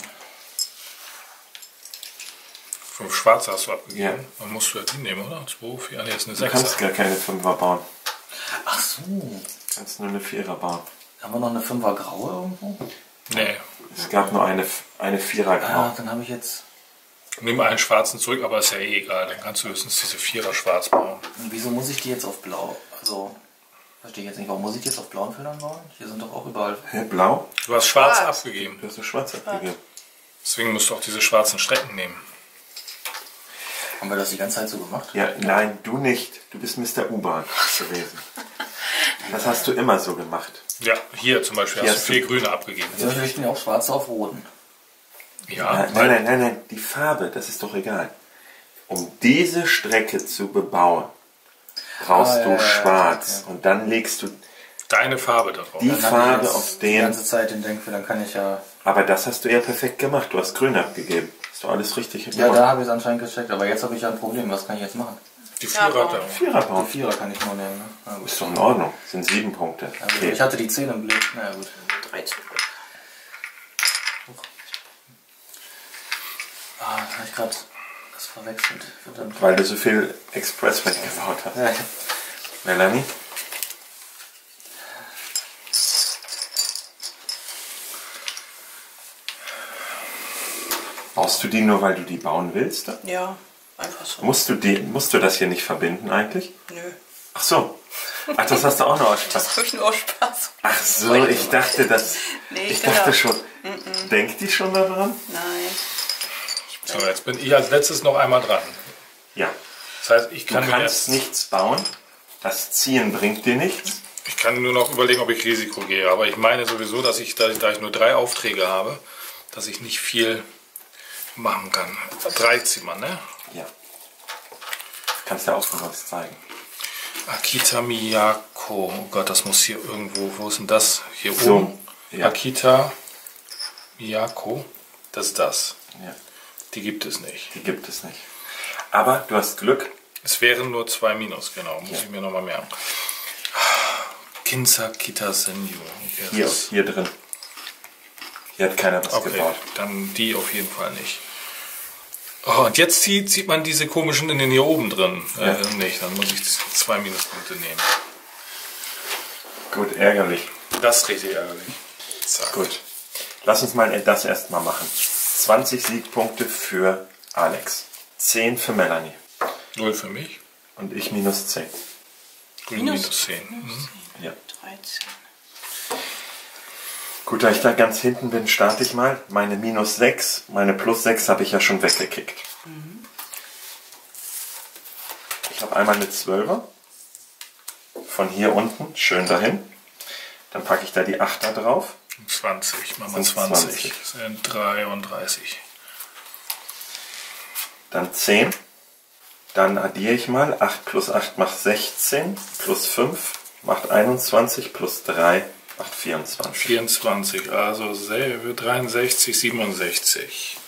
Fünf Schwarze hast du abgegeben. Ja. Dann musst du ja die nehmen, oder? zwei, vier, nee, ist eine Du kannst Sechser. gar keine Fünfer bauen. Ach so. Du kannst nur eine Vierer bauen. Haben wir noch eine Fünfer graue irgendwo? Nee. Es gab nur eine, eine Vierer Ah, grau. dann habe ich jetzt. Nimm einen schwarzen zurück, aber ist ja eh egal. Dann kannst du höchstens diese Vierer schwarz bauen. Und wieso muss ich die jetzt auf blau? Also, verstehe ich jetzt nicht. Warum muss ich die jetzt auf blauen Feldern bauen? Hier sind doch auch überall. Hä, blau? Du hast schwarz Schwarz. abgegeben. Du hast nur schwarz abgegeben. Deswegen musst du auch diese schwarzen Strecken nehmen. Haben wir das die ganze Zeit so gemacht? Ja, nein, du nicht. Du bist Mister U-Bahn gewesen. Das hast du immer so gemacht. Ja, hier zum Beispiel Hier hast hast du vier Grüne abgegeben. Zum Beispiel, ich bin ja auch schwarze auf roten. Ja, Nein, nein, nein, nein, nein, die Farbe, das ist doch egal. Um diese Strecke zu bebauen, brauchst Ah, du ja, ja, schwarz. okay. Und dann legst du deine Farbe da drauf. die Dann hab ich Farbe jetzt auf die den. ganze Zeit den Denkfehler, dann kann ich ja. Aber das hast du ja perfekt gemacht. Du hast grün abgegeben. Ist doch alles richtig Ja, gemacht. da habe ich es anscheinend gecheckt, aber jetzt habe ich ja ein Problem. Was kann ich jetzt machen? Die Vierer Ja, da. Vierer Die bauen. Vierer kann ich nur nehmen. Ne? Na gut. Ist doch in Ordnung. Sind sieben Punkte. Also Okay. ich hatte die zehn im Blick. Na ja, gut. dreizehn. Ah, da habe ich gerade das verwechselt. Verdammt. Weil du so viel Express weggebaut hast. Ja, Melanie? Baust du die nur, weil du die bauen willst? Ja, einfach so. Musst du, die, musst du das hier nicht verbinden eigentlich? Nö. Ach so. Ach, das hast du auch noch aus Spaß. Das habe ich nur aus Spaß. Ach so, ich dachte, das. Nee, ich genau. dachte schon. Denkt die schon daran? Nein. So, jetzt bin ich als letztes noch einmal dran. Ja. Das heißt, ich Du kann, mir kannst jetzt, nichts bauen. Das Ziehen bringt dir nichts. ich kann nur noch überlegen, ob ich Risiko gehe. Aber ich meine sowieso, dass ich, da ich, da ich nur drei Aufträge habe, dass ich nicht viel machen kann. Drei zieht man, ne? Ja. Kannst du auch schon was zeigen. Akita Miyako. Oh Gott, das muss hier irgendwo. Wo ist denn das? Hier So, oben. ja. Akita Miyako. Das ist das. Ja. Die gibt es nicht. Die gibt es nicht. Aber du hast Glück. Es wären nur zwei Minus, genau. Muss Ja. ich mir nochmal merken. Kinsa Kita Senju. Okay, Hier, das ist- hier drin. Hier hat keiner was Okay, gebaut. dann die auf jeden Fall nicht. Oh, und jetzt zieht, sieht man diese komischen in den hier oben drin. Ja. Äh, nicht, dann muss ich zwei Minuspunkte nehmen. Gut, ärgerlich. Das ist richtig ärgerlich. Zack. Gut. Lass uns mal das erstmal machen. zwanzig Siegpunkte für Alex. zehn für Melanie. Null für mich. Und ich minus zehn. Grün minus zehn. Mhm. Ja. dreizehn. Gut, da ich da ganz hinten bin, starte ich mal. Meine minus sechs, meine plus sechs habe ich ja schon weggekickt. Ich habe einmal eine zwölfer. Von hier unten, schön dahin. Dann packe ich da die achter drauf. zwanzig. Machen wir Sind zwanzig. zwanzig. Das sind dreiunddreißig. Dann zehn. Dann addiere ich mal. acht plus acht macht sechzehn. Plus fünf macht einundzwanzig. Plus drei macht vierundzwanzig. vierundzwanzig. Also selbe. dreiundsechzig, siebenundsechzig.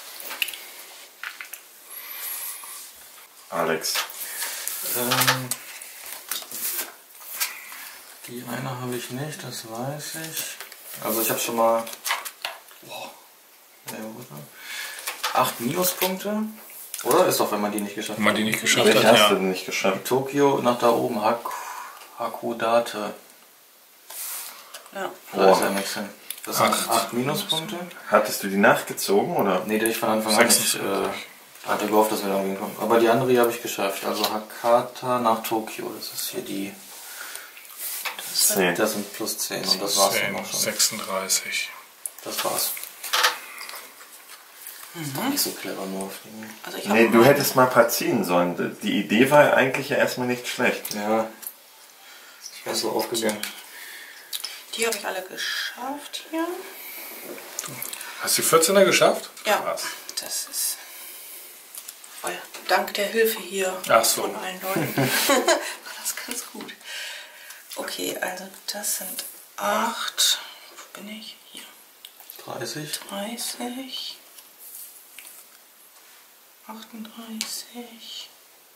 Alex. Ähm, die eine habe ich nicht, das weiß ich. Also ich habe schon mal boah, ja, acht Minuspunkte. Oder? Ist doch, wenn man die nicht geschafft Wenn man die nicht geschafft Welche hat, hast du ja. denn nicht geschafft? Tokio nach da oben, Hak Hakodate. Ja. Da Oh. ist ja nichts hin. Das sind Acht. acht Minuspunkte. Hattest du die nachgezogen oder? Nee, die ich von Anfang an nicht. Äh, hatte gehofft, dass wir da hinkommen. Aber die andere hier habe ich geschafft. Also Hakata nach Tokio. Das ist hier die. zehn. Das sind plus zehn und das war's dann zehn, auch schon. sechsunddreißig. Das war's. Ist doch nicht so clever nur auf die. Also ich Nee, hab du hättest mal ein paar ziehen sollen. Die Idee war ja eigentlich ja erstmal nicht schlecht. Ja. Ich bin so aufgegangen. Die habe ich alle geschafft hier. Hast du die vierzehner geschafft? Ja. Krass. Das ist. Oh ja, dank der Hilfe hier Ach so. von allen Leuten. War das ganz gut. Okay, also das sind acht. Wo bin ich? Hier. dreißig. dreißig. achtunddreißig.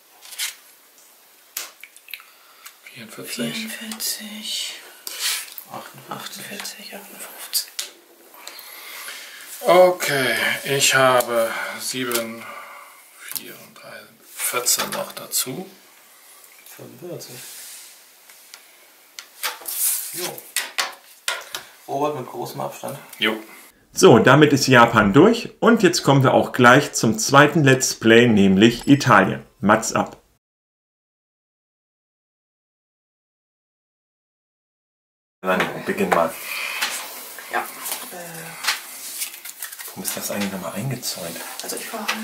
vierundvierzig. vierundvierzig. achtundvierzig, achtundfünfzig. Okay, ich habe sieben, vier und vierzehn noch dazu. fünfundvierzig. Jo. Robert mit großem Abstand. Jo. So, damit ist Japan durch und jetzt kommen wir auch gleich zum zweiten Let's Play, nämlich Italien. Mats ab. Dann beginn mal. Ja. Äh, Warum ist das eigentlich nochmal eingezäunt? also ich war.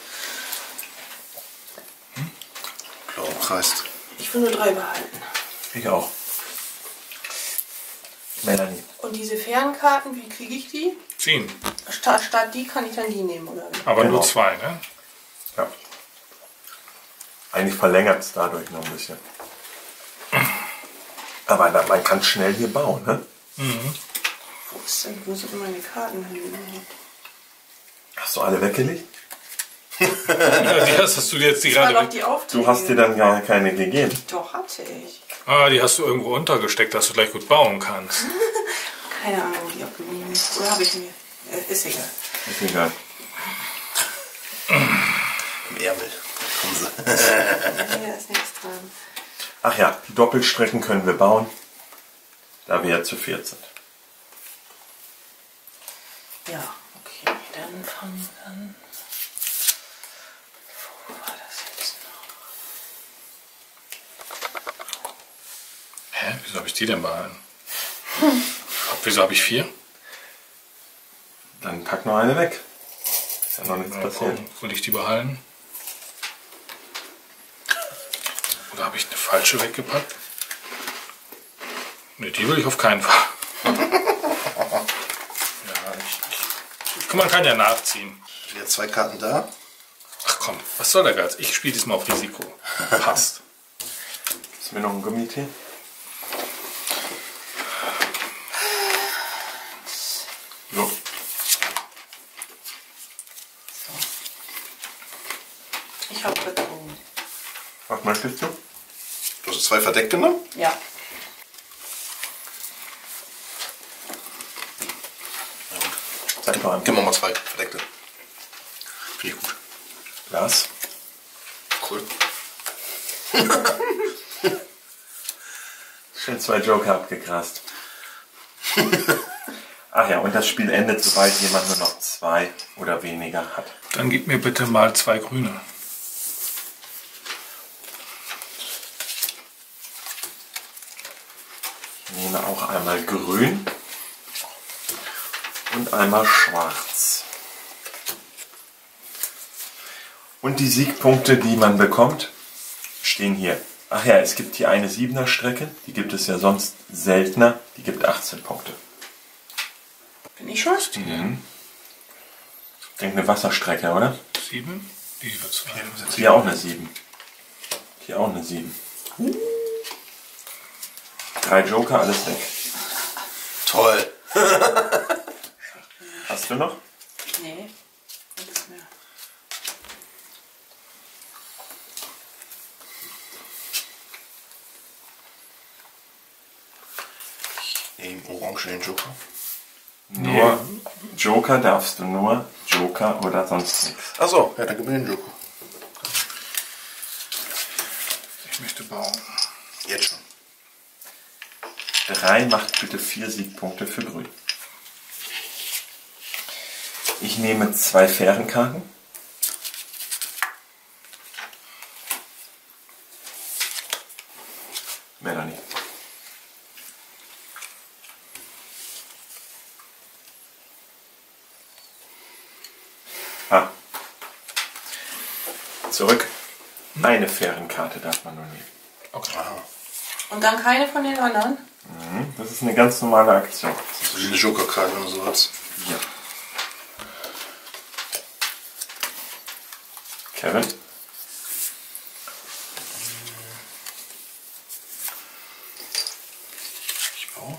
Blau reißt. Ich will nur drei behalten. Ich auch. Melanie. Und diese Fernkarten, wie kriege ich die? Ziehen. Statt, statt die kann ich dann die nehmen, oder wie? Aber Genau. nur zwei, ne? Ja. Eigentlich verlängert es dadurch noch ein bisschen. Aber da- man kann schnell hier bauen, ne? Wo, ist denn, wo sind denn meine Karten hin? Hast du alle weggelegt? Ja, die hast, hast du dir jetzt die Das war gerade... doch die Aufträge. Du hast dir dann gar keine gegeben. Doch, hatte ich. Ah, die hast du irgendwo untergesteckt, dass du gleich gut bauen kannst. Keine Ahnung, wo die abgeblieben ist. Oder habe ich mir... Äh, ist egal. Ist egal. Im Ärmel. Kommen Sie. Nee, da ist nichts dran. Ach ja, Doppelstrecken können wir bauen, da wir ja zu viert sind. Ja, okay. Dann fangen wir an. Wo war das jetzt noch? Hä? Wieso habe ich die denn behalten? Hm. Wieso habe ich vier? Dann pack noch eine weg. Ist ja noch nichts Mal passiert. gucken, will ich die behalten? Oder habe ich eine falsche weggepackt? Ne, die will ich auf keinen Fall. Ja, ich, ich, man kann ja nachziehen. Wieder zwei Karten da. Ach komm, was soll der Geiz? Ich spiele diesmal auf Risiko. Passt. Ist mir noch ein Gummitee? So. Ich habe gezogen. Was möchtest du? Du hast zwei verdeckt genommen? Ja. Sag mal, Gib mir mal zwei verdeckte. Finde ich gut. Lars. Cool. Schön zwei Joker abgegrast. Ach ja, und das Spiel endet, sobald jemand nur noch zwei oder weniger hat. Dann gib mir bitte mal zwei grüne. Ich nehme auch einmal grün und einmal schwarz. Und die Siegpunkte, die man bekommt, stehen hier. Ach ja, es gibt hier eine siebener Strecke, die gibt es ja sonst seltener, die gibt achtzehn Punkte. Bin ich schon? Mhm. Ich denke eine Wasserstrecke, oder? Sieben? Die wird zwei. Hier auch eine sieben. Hier auch eine sieben. Drei Joker, alles weg. Toll. Hast du noch? Nee, nichts mehr. Neben Orange den Joker. Nur Joker darfst du nur Joker oder sonst nichts. Achso, ja, dann gib mir den Joker. Ich möchte bauen. Jetzt schon. Drei macht bitte vier Siegpunkte für Grün. Ich nehme zwei Fährenkarten. Melanie. Ah. Zurück. Eine Fährenkarte darf man nur nehmen. Okay. Und dann keine von den anderen? Mhm, das ist eine ganz normale Aktion. So wie eine Joker-Karte oder sowas. Ja. Kevin? Ich baue.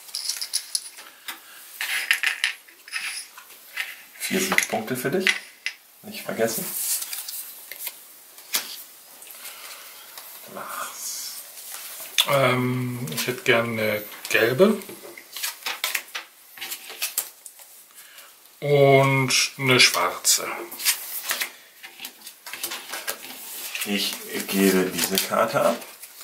Vier Siegpunkte für dich. Nicht vergessen. Lars. Ähm, ich hätte gerne eine gelbe. Und eine schwarze. Ich gebe diese Karte ab.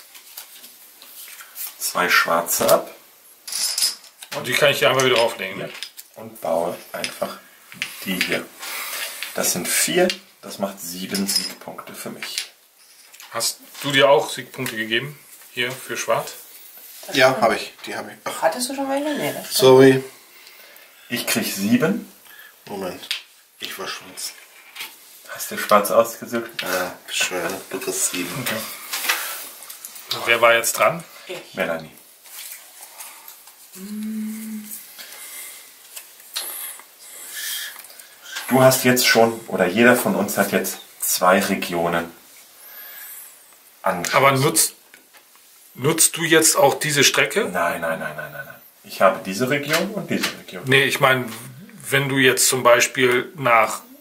Zwei schwarze ab. Und die kann ich hier einmal wieder auflegen. Ne? Und baue einfach die hier. Das sind vier. Das macht sieben Siegpunkte für mich. Hast du dir auch Siegpunkte gegeben? Hier für schwarz? Ja, habe ich. Die habe ich. Ach, Hattest du schon welche? Nee, das stimmt. sorry. Ich krieg sieben. Moment. Ich war schwarz. Hast du schwarz ausgesucht? Ja, bescheuert. Du kriegst sieben. Okay. Wer war jetzt dran? Ich. Melanie. Du hast jetzt schon, oder jeder von uns hat jetzt zwei Regionen angeschaut. Aber nutzt, nutzt du jetzt auch diese Strecke? Nein, nein, nein, nein, nein, nein. Ich habe diese Region und diese Region. Nee, ich meine, wenn du jetzt zum Beispiel nach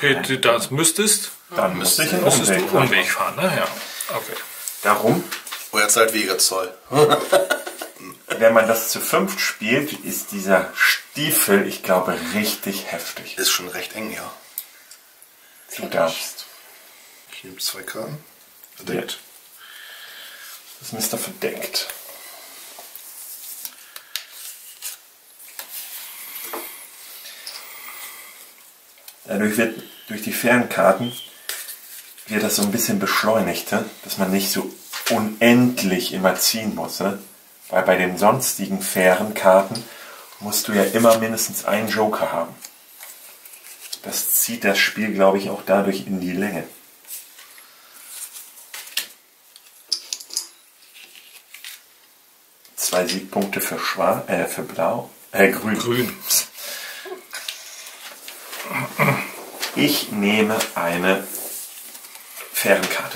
Okay, du das müsstest, Dann müsste ich einen müsstest Umweg du Umweg fahren, ne? Ja, okay. Darum, Oh, er zahlt Wegezoll. wenn man das zu fünft spielt, ist dieser Stiefel, ich glaube, richtig heftig. Ist schon recht eng, ja. Du darfst. Ich nehme zwei Karten. Verdeckt. Das ist Mister Verdeckt. Dadurch wird durch die Fernkarten wird das so ein bisschen beschleunigt, ne? Dass man nicht so unendlich immer ziehen muss. Ne? Weil bei den sonstigen fairen Karten musst du ja immer mindestens einen Joker haben. Das zieht das Spiel, glaube ich, auch dadurch in die Länge. Zwei Siegpunkte für Schwarz, äh, für Blau, äh, Grün. Grün. Ich nehme eine Fährenkarte.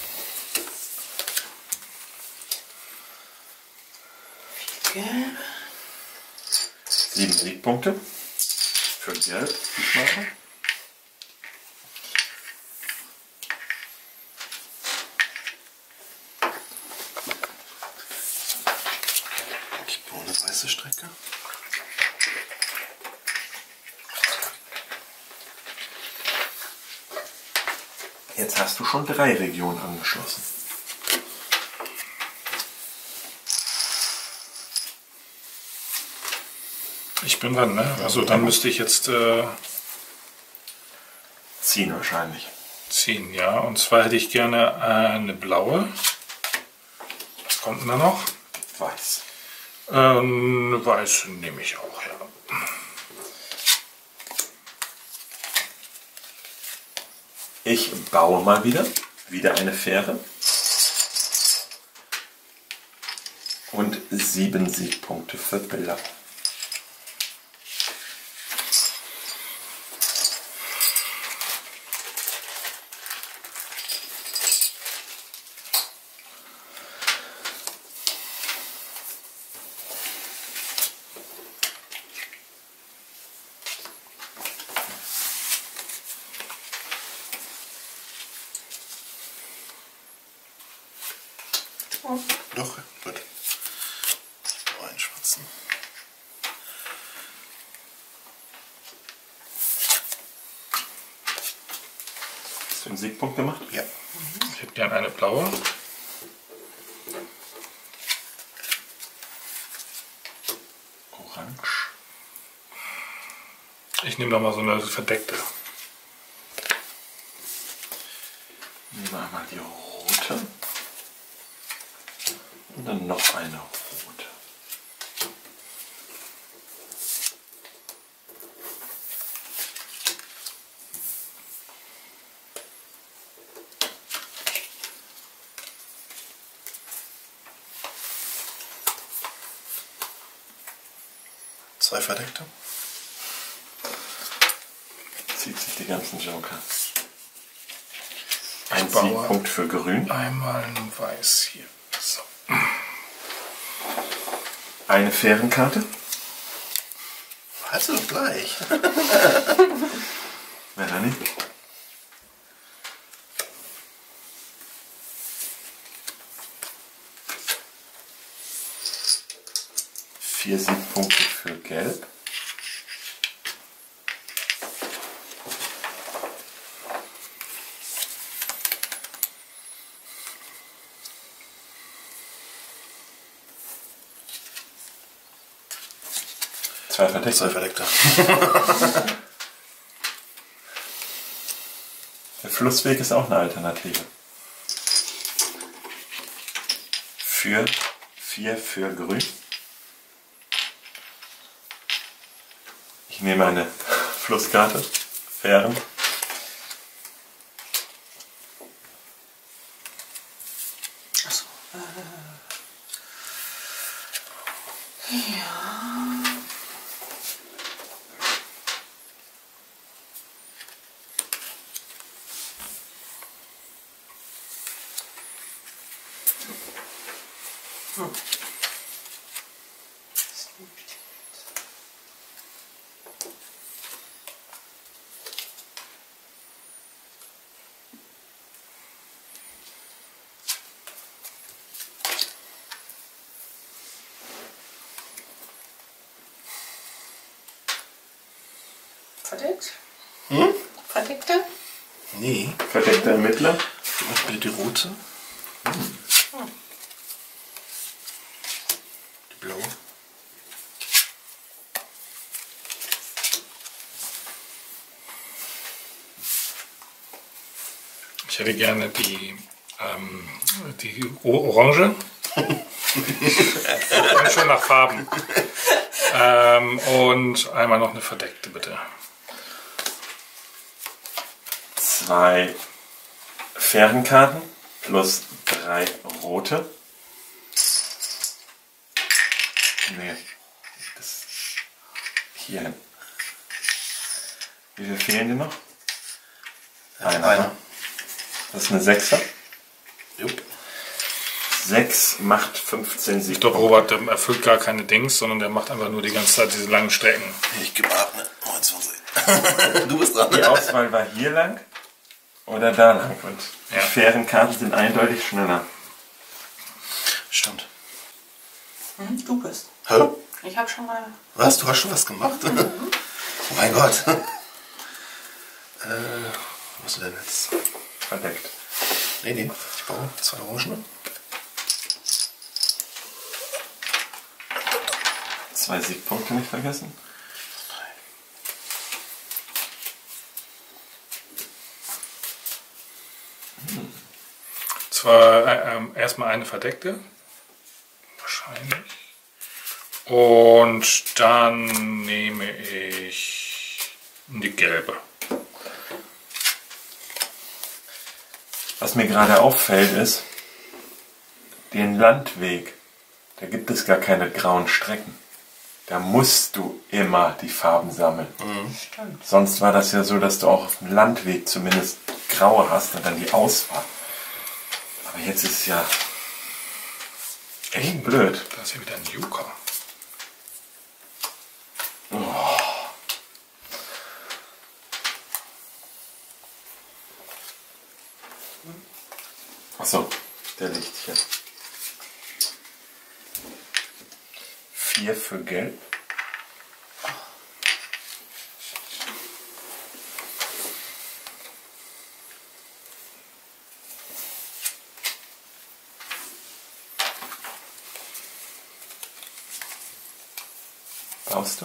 Gelb. Sieben Siegpunkte für Gelb. diesmal. Ich baue eine weiße Strecke. Jetzt hast du schon drei Regionen angeschlossen. Ich bin dran, ne? Also dann müsste ich jetzt äh, Ziehen wahrscheinlich. ziehen, ja. Und zwar hätte ich gerne äh, eine blaue. Was kommt denn da noch? Weiß. Äh, eine weiße nehme ich auch, ja. Ich baue mal wieder. Wieder eine Fähre. Und sieben Siegpunkte für Blau. Doch, gut. Ich baue einen schwarzen. Hast du einen Siegpunkt gemacht? Ja. Ich hätte gerne eine blaue. Orange. Ich nehme noch mal so eine verdeckte. Nehmen wir einmal die rote. Und dann noch eine rote. Zwei verdeckte. Zieht sich die ganzen Joker. Ein baue Siegpunkt für Grün. Einmal ein Weiß hier. So. Eine Fährenkarte. Also gleich. Melanie. Vier Siegpunkte für Gelb. Zwei verdeckt. Zwei verdeckte. Der Flussweg ist auch eine Alternative. Für vier für Grün. Ich nehme eine Flusskarte. Fähren. Achso. Äh. Ja. Hm. Verdeckt? Hm? Verdeckte? Nee. Verdeckter Ermittler. Gib mir bitte die rote. Hm. Die blaue. Ich hätte gerne die, ähm, die Orange. Ganz schön nach Farben. Ähm, und einmal noch eine verdeckte, bitte. Zwei fairen Karten plus drei rote. Nee, das hier hin. Wie viel fehlen dir noch? Einer. Einer. Das ist eine Sechser. Jupp. Sechs macht fünfzehn Ich Sieg. glaube, Robert der erfüllt gar keine Dings, sondern der macht einfach nur die ganze Zeit diese langen Strecken. Ich gebe ab, ne? neunundzwanzig. Du bist dran. Die Auswahl war hier lang oder da lang. Und die Ja. fairen Karten sind eindeutig schneller. Stimmt. Hm, du bist. Hä? Ich habe schon mal. Was? Du hast schon was gemacht? Oh mein Gott. äh, was denn jetzt? Verdeckt. Nee, nee. Ich baue zwei Orangen. Zwei Siegpunkte nicht vergessen. Zwar äh, ähm, erstmal eine verdeckte. Wahrscheinlich. Und dann nehme ich die gelbe. Was mir gerade auffällt ist, den Landweg, da gibt es gar keine grauen Strecken. Da musst du immer die Farben sammeln. Stimmt. Sonst war das ja so, dass du auch auf dem Landweg zumindest graue hast und dann die Auswahl. Aber jetzt ist es ja echt blöd. Da ist ja wieder ein Joker. Achso, der liegt hier. Vier für Gelb. Brauchst du?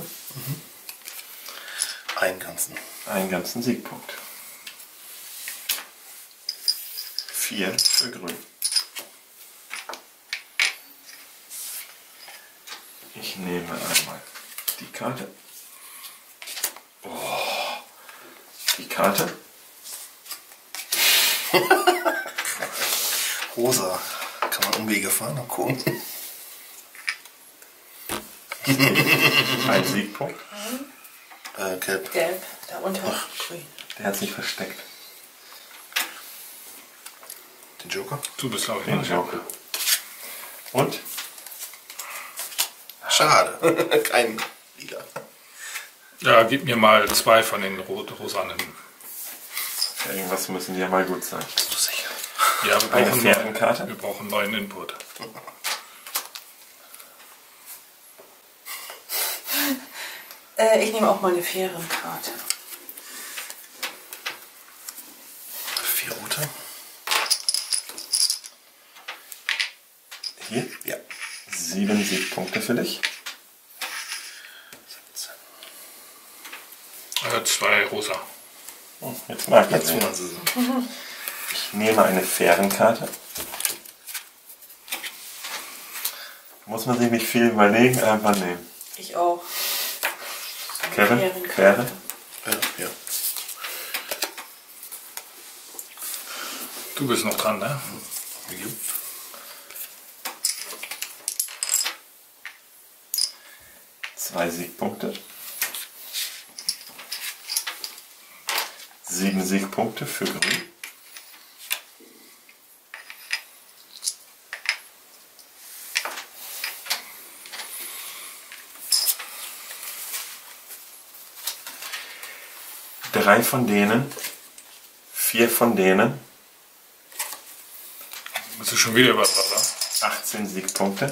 Einen ganzen. Einen ganzen Siegpunkt. Vier für Grün. Ich nehme einmal die Karte. Oh, die Karte. Rosa. Kann man Umwege fahren? Mal gucken. Ein Siegpunkt. Äh, gelb. Gelb, darunter grün. Der hat sich versteckt. Den Joker. Du bist, glaube ich, Den ne? Joker. Und Schade. Kein Liga. Ja, gib mir mal zwei von den rot rosanen. irgendwas müssen die ja mal gut sein. Bist du sicher? Ja, wir Eine brauchen, Fährtenkarte? wir brauchen neuen Input. Äh, ich nehme auch mal eine Fährenkarte. Vier rote. Hier, Ja. sieben Siegpunkte für dich. Äh, zwei rosa. Oh, jetzt mag ich Jetzt sie. wollen sie. Ich nehme eine Fährenkarte. Muss man sich nicht viel überlegen, einfach nehmen. Ich auch. Eine Kevin, Fährenkarte. Pferde. Ja, ja. Du bist noch dran, ne? Jupp. Zwei Siegpunkte. Sieben Siegpunkte für Grün. Drei von denen, vier von denen, Bist du schon wieder über das Wasser? achtzehn Siegpunkte.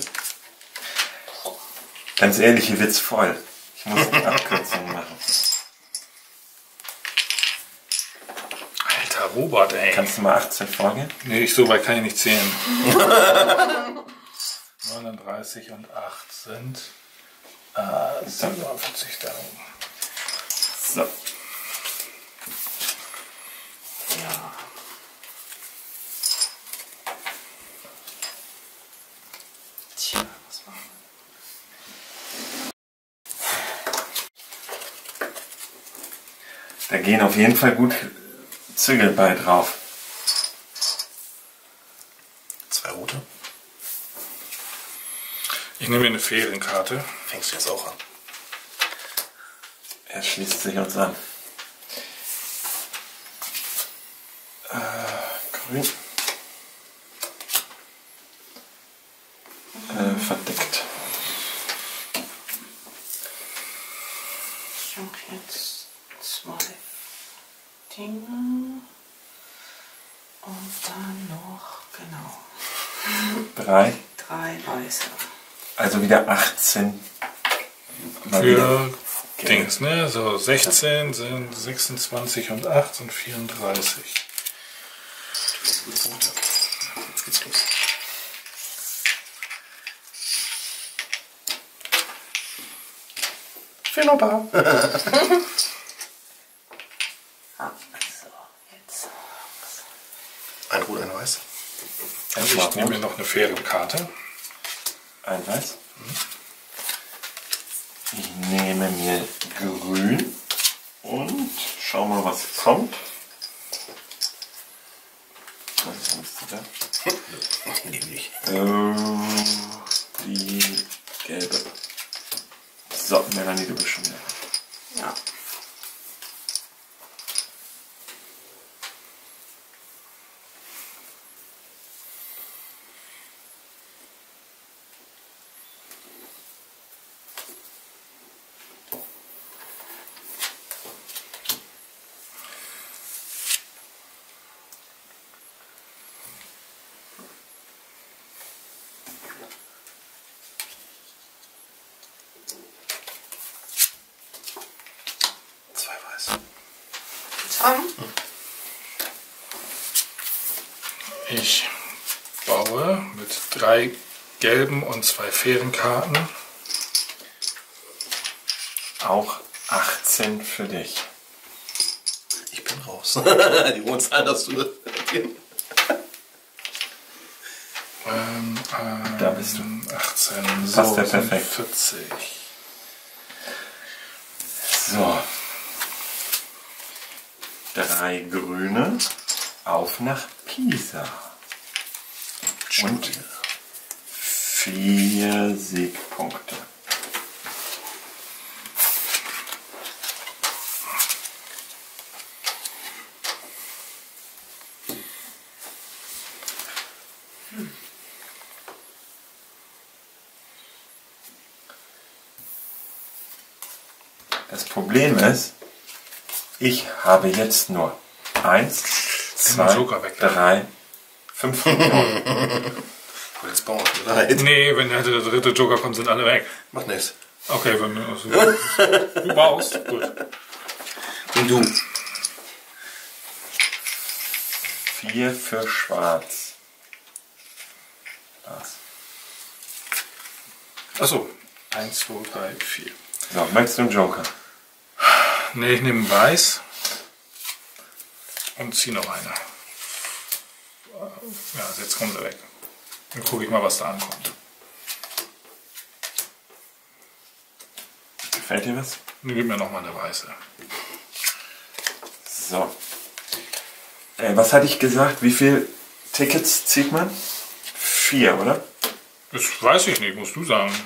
Ganz ehrlich, hier wird's voll. Ich muss eine Abkürzung machen. Robert, ey. Kannst du mal achtzehn vorgehen? Nee, ich so weit kann ich nicht zählen. neununddreißig und acht sind äh, siebenundvierzig da oben. So. Ja. Tja, was machen wir? Da gehen auf jeden Fall gut Zügel bei drauf. Zwei rote. Ich nehme mir eine Ferienkarte. Fängst du jetzt auch an? Er schließt sich uns an. Äh, grün. Äh, verdeckt. Ich habe jetzt zwei Dinge und dann noch, genau, Drei. drei weiße. Also wieder achtzehn. Mal wieder. Für Dings, ne? So sechzehn sind sechsundzwanzig und acht sind vierunddreißig. Gut Punkte. Jetzt geht's los. Philoppa. Ah, so, jetzt. Ein Rot, ein Weiß. Ich nehme mir noch eine Ferienkarte. Ein Weiß. Ich nehme mir grün und schau mal, was kommt. Was ist da? Nämlich. Äh, die gelbe. So, Melanie, du bist schon da. Ja. Zwei Weiß. Tom? Ich baue mit drei gelben und zwei Ferienkarten. Auch achtzehn für dich. Ich bin raus. Die hohen Zahlen hast du. Ähm, ähm, Da bist du. achtzehn, Passt so, ja sind perfekt. vierzig. So. Drei grüne. Auf nach Pisa. Und vier Siegpunkte. Das Problem ist, ich habe jetzt nur eins, zwei, Joker weg. drei, fünf Millionen. Jetzt bauen wir bereit. Nee, wenn der dritte Joker kommt, sind alle weg. Macht nichts. Okay, wenn also, du baust, gut. Und du? Vier für Schwarz. Das. Achso, eins, zwei, drei, vier. So, möchtest du einen Joker? Ne, ich nehme Weiß und ziehe noch eine. Ja, jetzt kommt er weg. Dann gucke ich mal, was da ankommt. Gefällt dir was? Dann gib mir noch mal eine Weiße. So. Äh, was hatte ich gesagt? Wie viele Tickets zieht man? Vier, oder? Das weiß ich nicht, musst du sagen.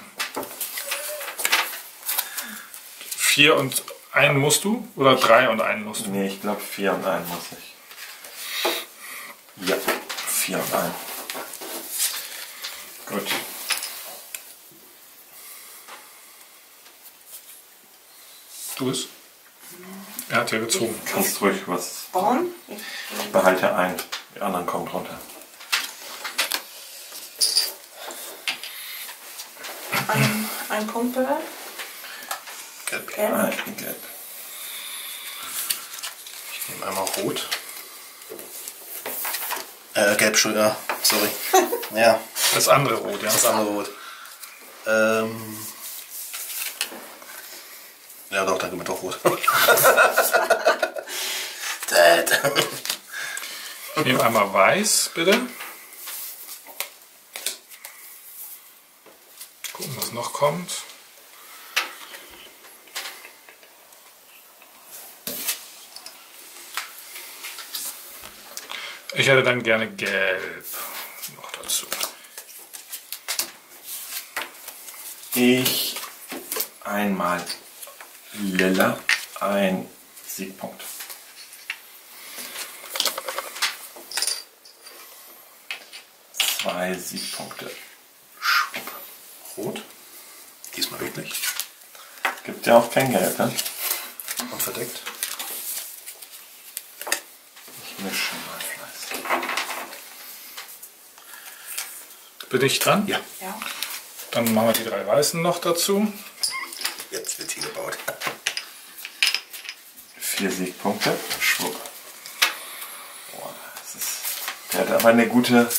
Vier und einen musst du? Oder drei und einen musst du? Nee, ich glaube vier und einen muss ich. Ja, vier und einen. Gut. Du es? Er hat ja gezogen. Kannst ruhig was. Bauen? Ich behalte einen. Die anderen kommen drunter. Ein, ein Punkt bitte. Gelb. Ah, Gelb. ich bin gelb. Ich nehme einmal Rot. Äh, gelb, Entschuldigung, ja, sorry. Ja, Das andere Rot, ja. das andere Rot. Ähm. Ja, doch, danke mit doch Rot. Ich nehme einmal Weiß, bitte. Gucken, was noch kommt. Ich hätte dann gerne Gelb noch dazu. Ich einmal Lila, ein Siegpunkt. Zwei Siegpunkte. Schwupp. Rot. Diesmal wirklich. Gibt ja auch kein Geld, ne? Und verdeckt. Ich mische mal fleißig. Bin ich dran? Ja. Ja. Dann machen wir die drei Weißen noch dazu. Jetzt wird hier gebaut. Vier Siegpunkte. Schwupp. Boah, das ist, der hat aber eine gute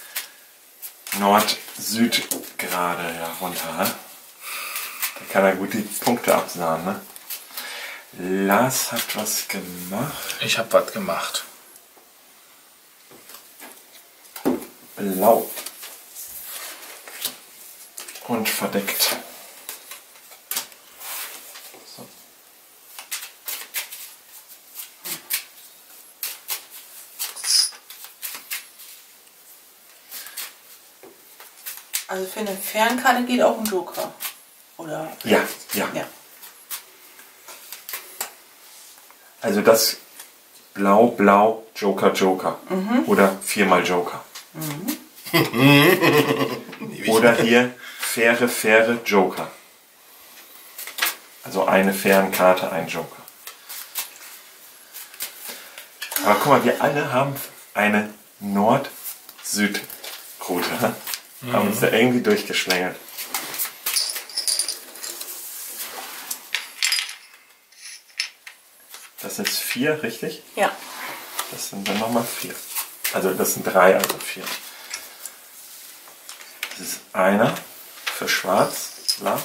Nord-Süd-Gerade ja, runter. Ne? Da kann er gut die Punkte absahen. Ne? Lars hat was gemacht. Ich habe was gemacht. Blau. Und verdeckt. So. Also für eine Fernkarte geht auch ein Joker. Oder? Ja, ja. Ja. Also das Blau, Blau, Joker, Joker. Oder viermal Joker. Oder hier faire, faire Joker. Also eine Fernkarte, ein Joker. Aber guck mal, wir alle haben eine Nord-Süd-Route. Ne? Haben uns da irgendwie durchgeschlängelt. Das ist vier, richtig? Ja. Das sind dann nochmal vier. Also das sind drei, also vier. Das ist einer für Schwarz, Lars.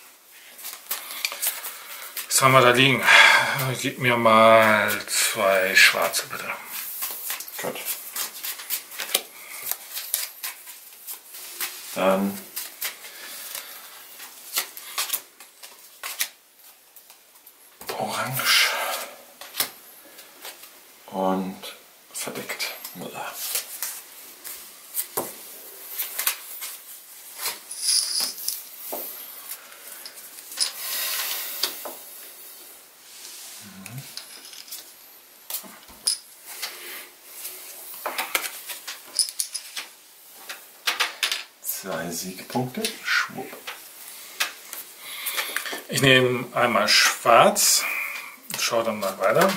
Was haben wir da liegen? Gib mir mal zwei Schwarze, bitte. Gut. Dann Orange und verdeckt. Zwei Siegpunkte. Schwupp. Ich nehme einmal Schwarz. Schau dann mal weiter.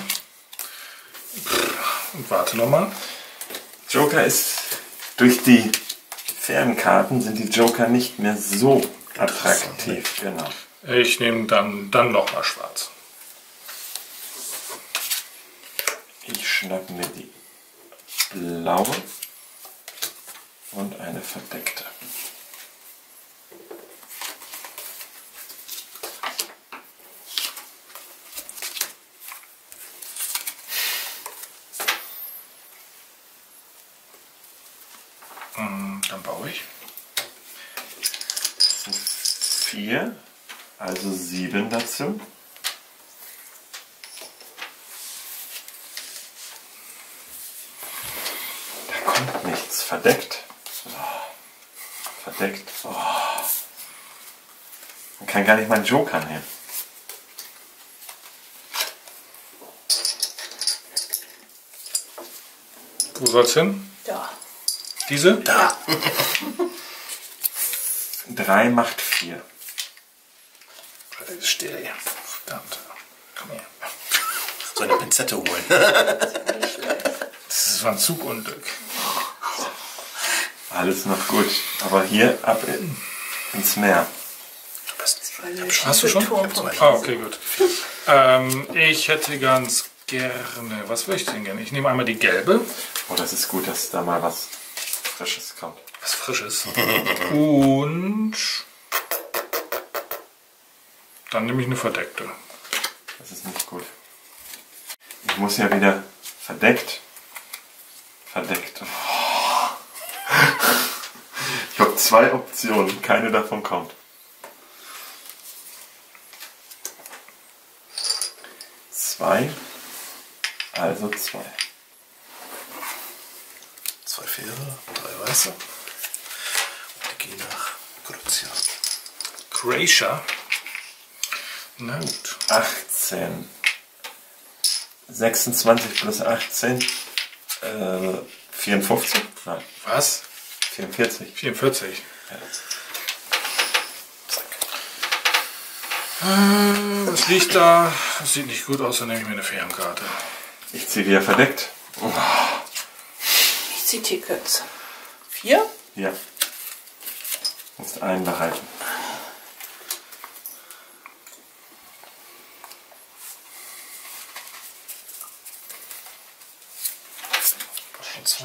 Und warte nochmal. Joker ist durch die Fernkarten sind die Joker nicht mehr so attraktiv. Genau. Ich nehme dann, dann nochmal Schwarz. Ich schnapp mir die blaue und eine verdeckte. Dann baue ich. Das sind vier, also sieben dazu. Da kommt nichts. Verdeckt. Oh. Verdeckt. Oh. Man kann gar nicht mal einen Joker nehmen. Wo soll's hin? Ja. Diese? Ja. Drei macht vier. Still hier. Verdammt. Komm her. So eine Pinzette holen. Das war ein Zugunglück. Alles noch gut. Aber hier ab in, ins Meer. Hast du schon? Ah, okay, gut. Ähm, ich hätte ganz gerne. Was will ich denn gerne? Ich nehme einmal die gelbe. Oh, das ist gut, dass da mal was Frisches kommt. Was Frisches. Und dann nehme ich eine verdeckte. Das ist nicht gut. Ich muss ja wieder verdeckt. Verdeckt. Ich habe zwei Optionen, keine davon kommt. Zwei, also zwei. Zwei faire, drei weiße. Und die gehen nach Croatia. Croatia. Na gut. achtzehn. sechsundzwanzig plus achtzehn. Äh, vierundfünfzig? Nein, Was? vierundvierzig. vierundvierzig. Ja. Äh, was liegt da? Das sieht nicht gut aus, dann nehme ich mir eine Ferienkarte. Ich ziehe wieder verdeckt. Oh. Ich ziehe Tickets. Vier? Ja. Musst einen behalten. Schon zwei.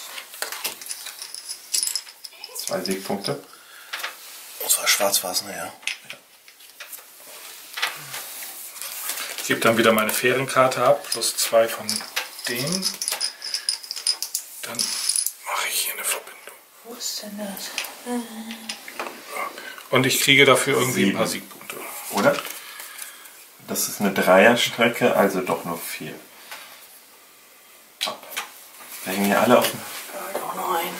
Zwei Siegpunkte. Zwei schwarz war es, ne, ja. Ich gebe dann wieder meine Ferienkarte ab, plus zwei von denen. Dann mache ich hier eine Verbindung. Wo ist denn das? Und ich kriege dafür irgendwie Sieben. ein paar Siegpunkte. Oder? Das ist eine Dreierstrecke, also doch nur vier. Top. Da hängen ja alle auf dem... Ja, auch noch einen.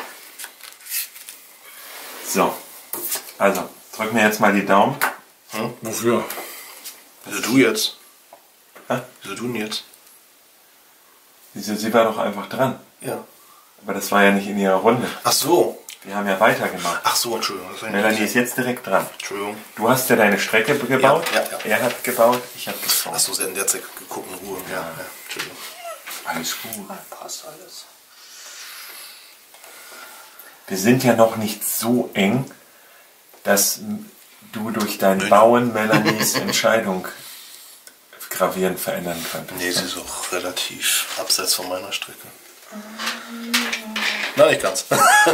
So. Also, drück mir jetzt mal die Daumen. Hm? Wofür? Wieso du jetzt? Hä? Wieso du denn jetzt? Wieso? Sie war doch einfach dran. Ja. Aber das war ja nicht in ihrer Runde. Ach so. Wir haben ja weitergemacht. Ach so, Entschuldigung. Das war nicht Melanie gesehen. ist jetzt direkt dran. Entschuldigung. Du hast ja deine Strecke gebaut. Ja, ja, ja. Er hat gebaut, ich habe gebaut. Ach so, sie hat in der Zeit geguckt in Ruhe. Ja, ja. Entschuldigung. Alles gut. Ah, passt alles. Wir sind ja noch nicht so eng, dass du durch dein Bauen Melanies Entscheidung gravierend verändern könntest. Nee, sie ist auch relativ abseits von meiner Strecke. Nein, nicht ganz.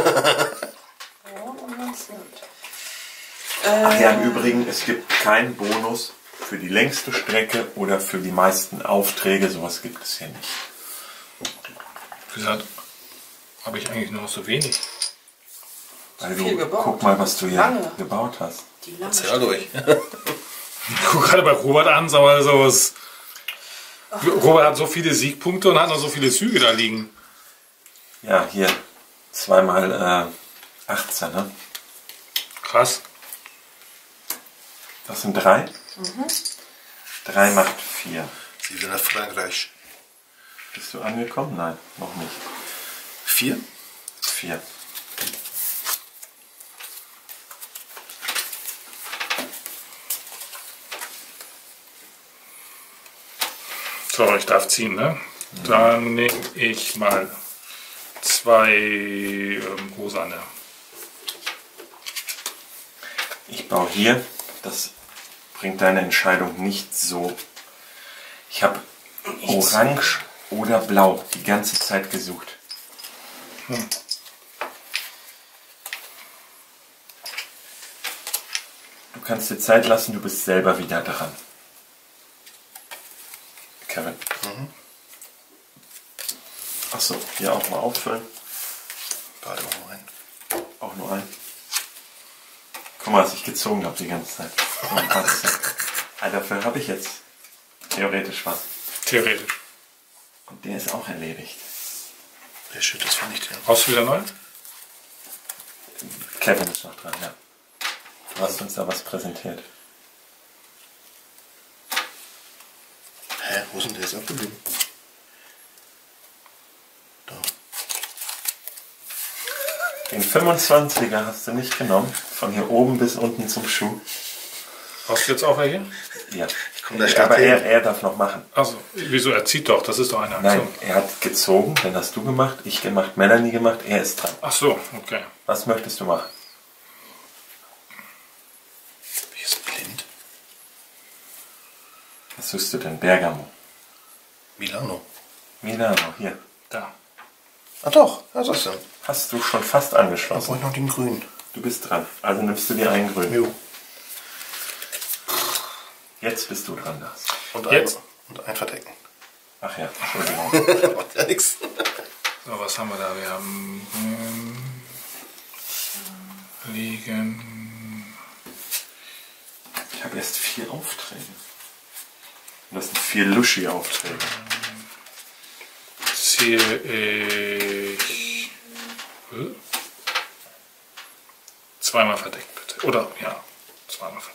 Ach ja, im Übrigen, es gibt keinen Bonus für die längste Strecke oder für die meisten Aufträge. Sowas gibt es hier nicht. Wie gesagt, habe ich eigentlich noch so wenig. Weil viel du, gebaut. guck mal, was du hier Lange. gebaut hast. Die lange Erzähl durch. Ich gucke gerade bei Robert an, sag mal sowas. Robert hat so viele Siegpunkte und hat noch so viele Züge da liegen. Ja, hier zweimal äh, achtzehn, ne? Krass. Das sind drei. Mhm. Drei macht vier. Sie will nach Frankreich. Bist du angekommen? Nein, noch nicht. Vier? Vier. So, ich darf ziehen, ne? Dann nehme ich mal zwei ähm, rosane. Ich baue hier. Das bringt deine Entscheidung nicht so. Ich habe Orange oder Blau die ganze Zeit gesucht. Hm. Du kannst dir Zeit lassen, du bist selber wieder dran. Kevin. Mhm. Achso, hier auch mal auffüllen. Warte auch mal rein. Auch nur ein. Guck mal, was ich gezogen habe die ganze Zeit. So ein Batzen. Ah, dafür habe ich jetzt theoretisch was. Theoretisch. Und der ist auch erledigt. Der Shit, das fand ich der. Brauchst du wieder neu? Kevin ist noch dran, ja. Du hast uns da was präsentiert. Hä, wo sind der jetzt abgeblieben? Da. Den fünfundzwanziger hast du nicht genommen. Von hier oben bis unten zum Schuh. Brauchst du jetzt auch welche? Ja. komm der Stadt Aber er, hin. er darf noch machen. Also, wieso? Er zieht doch, das ist doch eine Aktion. Nein, er hat gezogen, dann hast du gemacht, ich gemacht, Melanie gemacht, er ist dran. Ach so, okay. Was möchtest du machen? Wie ist blind? Was suchst du denn? Bergamo. Milano. Milano, hier. Da. Ah doch, was ist das denn? Hast du schon fast Da angeschlossen. brauche ich noch den grünen. Du bist dran. Also nimmst du dir einen grün. Jo. Jetzt bist du dran, Lars. Und Jetzt? ein, und ein Verdecken. Ach ja, Entschuldigung. Macht ja nichts. So, was haben wir da? Wir haben ähm, liegen. Ich habe erst vier Aufträge. Und das sind vier Luschi-Aufträge. Ziehe ich. Hm? Zweimal verdeckt, bitte. Oder ja, zweimal verdeckt.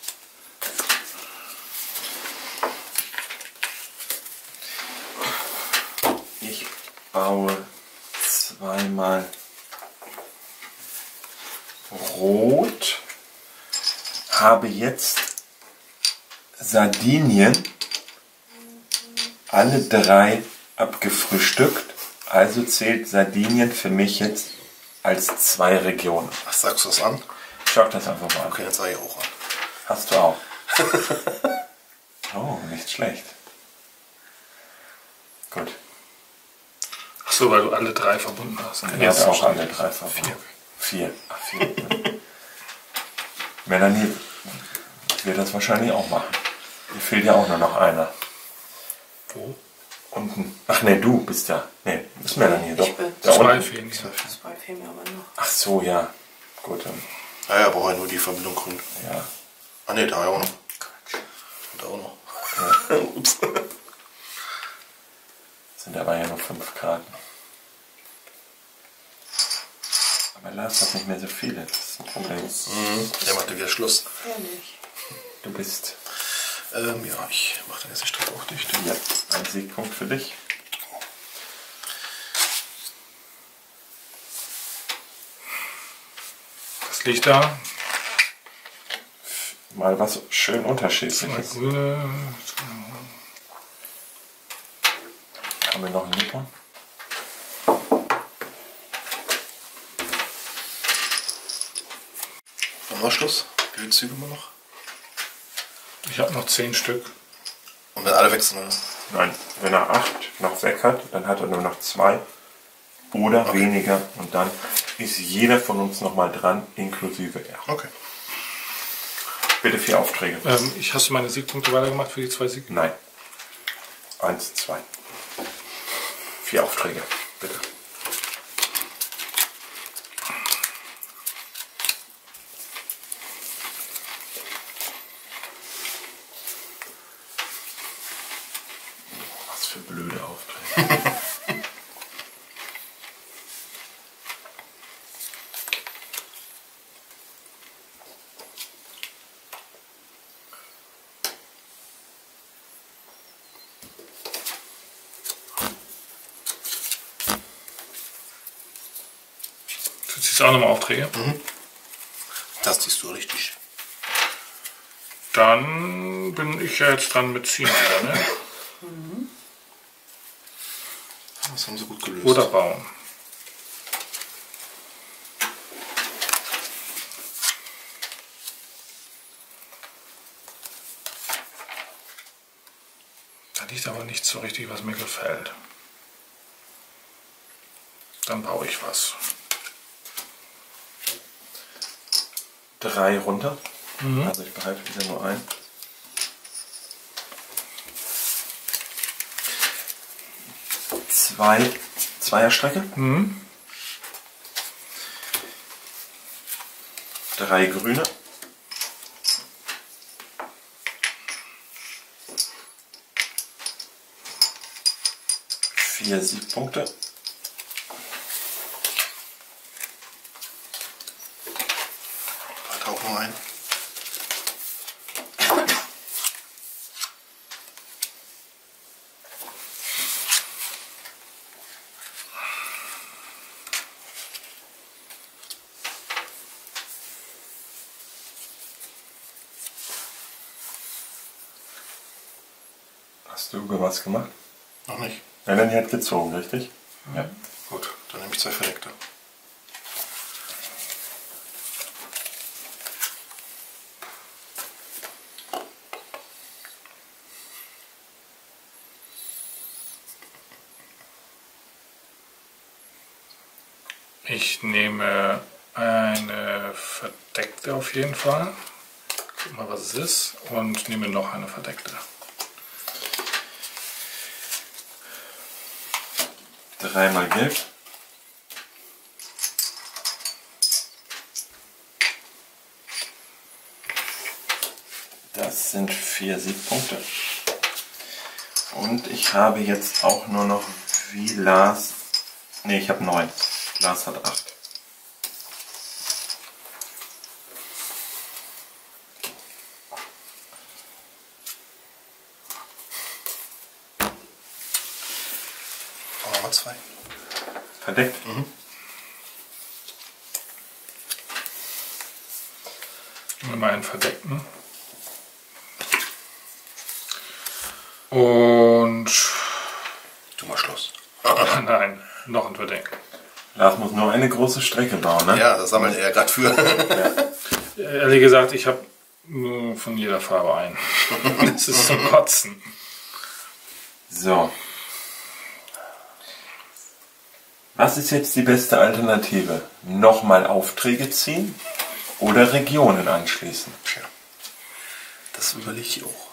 Ich baue zweimal rot. Habe jetzt Sardinien alle drei abgefrühstückt. Also zählt Sardinien für mich jetzt als zwei Regionen. Was sagst du das an? Schau das einfach mal an. Okay, dann sage ich auch an. Hast du auch. Oh, nicht schlecht. Gut. Ach so, weil du alle drei verbunden hast. Ich habe auch alle drei verbunden. Vier. Ach, vier. Melanie wird das wahrscheinlich auch machen. Dir fehlt ja auch nur noch einer. Wo? Unten. Ach ne, du bist ja. Ne, ist Melanie doch. Ich bin. Da Zwei unten. fehlen. Ja. Zwei fehlen mir aber noch. Ach so, ja. Gut, dann. Naja, brauche ich nur die Verbindung grün. Ja. Ah ne, da auch noch. Und da auch noch. Ups. Sind aber ja nur fünf Karten. Aber Lars hat nicht mehr so viele. Das ist ein Problem. Mhm. Der macht ja wieder Schluss. Ehrlich. Du bist. Ähm, ja, ich mache den ersten Strick auch dicht. Ja, ein Siegpunkt für dich. Was liegt da? Mal was schön Zwei unterschiedliches. grüne. Haben wir noch einen Nippon? Haben wir Schluss? Wie viele Züge immer noch? Ich habe noch zehn Stück. Und wenn alle wechseln, oder? Nein, wenn er acht noch weg hat, dann hat er nur noch zwei oder Okay. weniger und dann ist jeder von uns nochmal dran, inklusive er. Okay. Bitte vier Aufträge. Ähm, ich hast du meine Siegpunkte weitergemacht für die zwei Siege? Nein. Eins, zwei. Vier Aufträge, bitte. Was für blöde Aufträge. Du ziehst auch nochmal Aufträge? Das ziehst du richtig. Dann bin ich ja jetzt dran mit Ziehen wieder, ne? Das haben sie gut gelöst. Oder bauen. Da liegt aber nicht so richtig, was mir gefällt. Dann baue ich was. Drei runter. Also ich behalte wieder nur ein. Zwei Zweierstrecke. Drei grüne. Vier Siegpunkte. Da auch noch ein. Hast du was gemacht? Noch nicht. Melanie hat gezogen, richtig? Ja. Gut, dann nehme ich zwei Verdeckte. Ich nehme eine verdeckte auf jeden Fall. Guck mal, was es ist. Und nehme noch eine verdeckte. Dreimal gelb. Das sind vier Siegpunkte. Und ich habe jetzt auch nur noch wie Lars. Ne, ich habe neun. Lars hat acht. Oh, zwei. Verdeckt? Mhm. Nehmen wir mal einen verdeckten. Und Du mal Schluss. nein, noch ein verdeckten. Lars muss nur eine große Strecke bauen, ne? Ja, das sammelt er ja gerade für. Ehrlich gesagt, ich habe nur von jeder Farbe einen. Das ist zum Kotzen. So. Was ist jetzt die beste Alternative? Nochmal Aufträge ziehen oder Regionen anschließen? Tja, das überlege ich auch.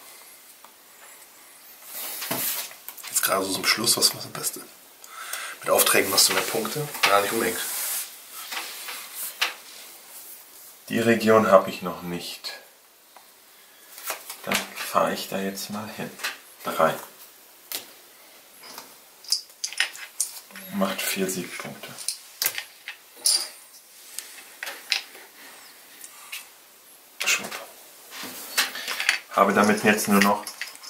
Jetzt gerade so zum Schluss, was ist das Beste? Mit Aufträgen machst du mehr Punkte? Ja, nicht unbedingt. Die Region habe ich noch nicht. Dann fahre ich da jetzt mal hin. Drei. Macht vier Siegpunkte. Schwupp. Habe damit jetzt nur noch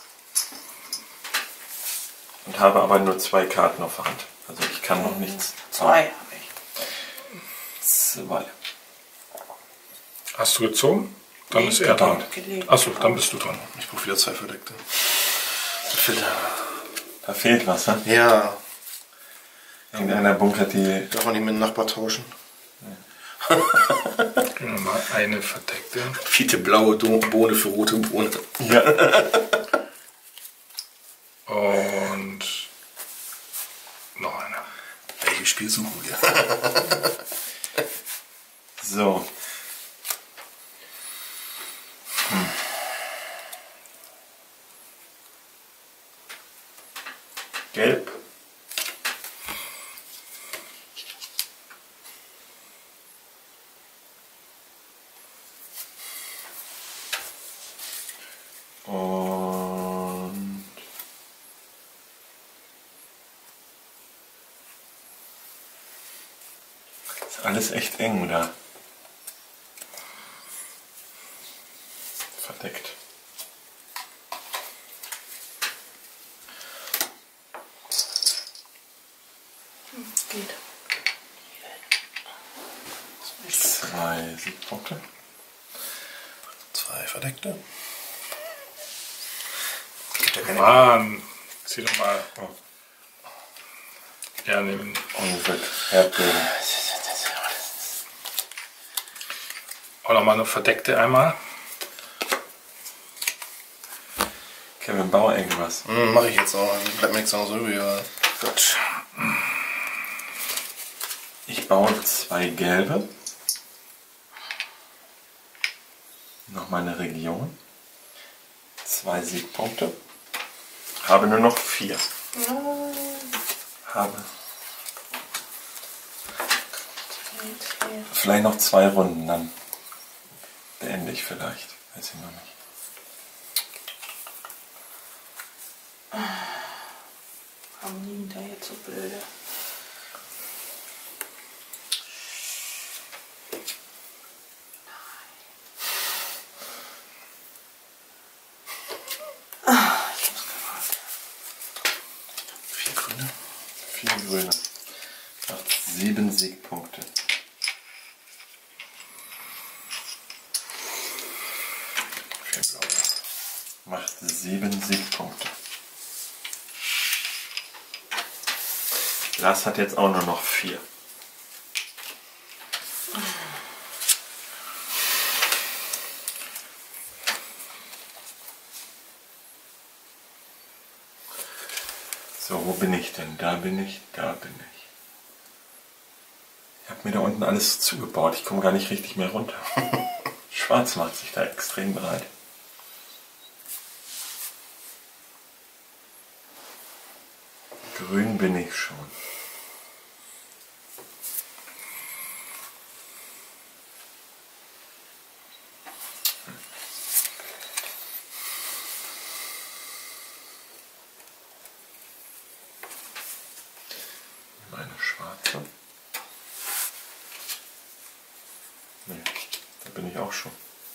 und habe aber nur zwei Karten auf der Hand. Also ich kann noch nichts. Zwei habe ich. Zwei. Hast du gezogen? Dann Nee, ist er dran. gelegt. Achso, dann bist du dran. Ich brauche wieder zwei Verdeckte. Filter. Da fehlt was, ne? Ja, Irgendeiner bunkert die. darf man nicht mit dem Nachbar tauschen. Nehmen wir mal eine verdeckte. Fiete blaue Do- Bohne für rote Bohne. Ja. Und noch eine. Welches Spiel suchen wir? So. Hm. Gelb. Und ist alles echt eng da. Verdeckt. Geht. Zwei Siegpunkte. Zwei Verdeckte. Gibt ja keine. Mann, zieh doch mal. Ja, nehmen. Und wird Erdbeben. Auch nochmal eine verdeckte einmal. Kevin, bau irgendwas. Hm, mach ich jetzt auch. Bleibt mir nichts anderes übrig. aber- Gut. Ich baue zwei gelbe. Nochmal eine Region. Zwei Siegpunkte. Habe nur noch vier. Habe vielleicht noch zwei Runden, dann beende ich vielleicht. Weiß ich noch nicht. Warum liegen da jetzt so blöde? Vier Grüne. Vier Grüne. Macht sieben Siegpunkte. Vier blaue. Macht sieben Siegpunkte. Lars hat jetzt auch nur noch vier. So, wo bin ich denn? Da bin ich, da bin ich. Ich habe Hat mir da unten alles zugebaut. Ich komme gar nicht richtig mehr runter. Schwarz macht sich da extrem breit. Grün bin ich schon. Meine schwarze. Nee, da bin ich auch schon.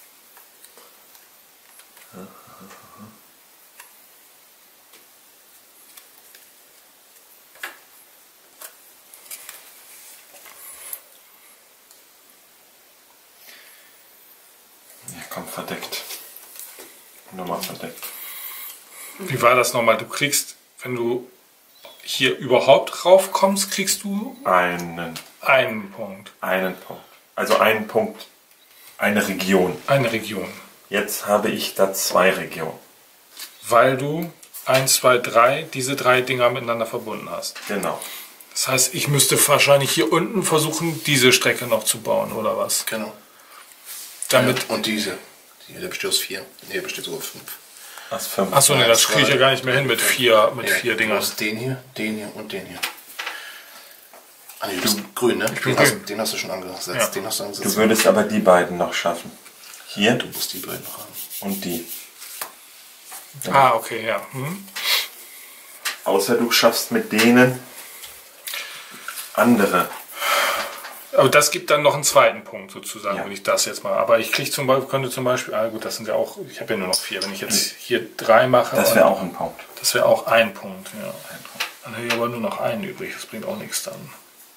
Ja, komm, verdeckt. Nochmal verdeckt. Wie war das nochmal? Du kriegst, wenn du hier überhaupt raufkommst, kriegst du Einen, einen Punkt. einen Punkt. Also einen Punkt, eine Region. Eine Region. Jetzt habe ich da zwei Regionen. Weil du eins, zwei, drei diese drei Dinger miteinander verbunden hast. Genau. Das heißt, ich müsste wahrscheinlich hier unten versuchen, diese Strecke noch zu bauen, oder was? Genau. Damit. Ja, und diese. Die, der besteht aus vier. Nee, der besteht sogar aus fünf. Aus fünf. Achso, ne, das Zwei, kriege ich ja gar nicht mehr hin mit vier, mit Nee, vier du Dingern. hast den hier, den hier und den hier. Ah, nee, du bist grün, ne? Ich bin den, grün. Hast, den hast du schon angesetzt. Ja. Den hast du angesetzt. Du würdest aber die beiden noch schaffen. Hier Du musst die beiden noch haben. und die. Ah, okay, ja. Hm. Außer du schaffst mit denen andere. Aber das gibt dann noch einen zweiten Punkt sozusagen, Ja. wenn ich das jetzt mal. Aber ich kriege zum Beispiel, könnte zum Beispiel, ah gut, das sind ja auch, ich habe ja nur noch vier. Wenn ich jetzt hier drei mache, Das wäre auch ein Punkt. das wäre auch ein Punkt. Ja. Ein Punkt. Dann hätte ich aber nur noch einen übrig. Das bringt auch nichts dann.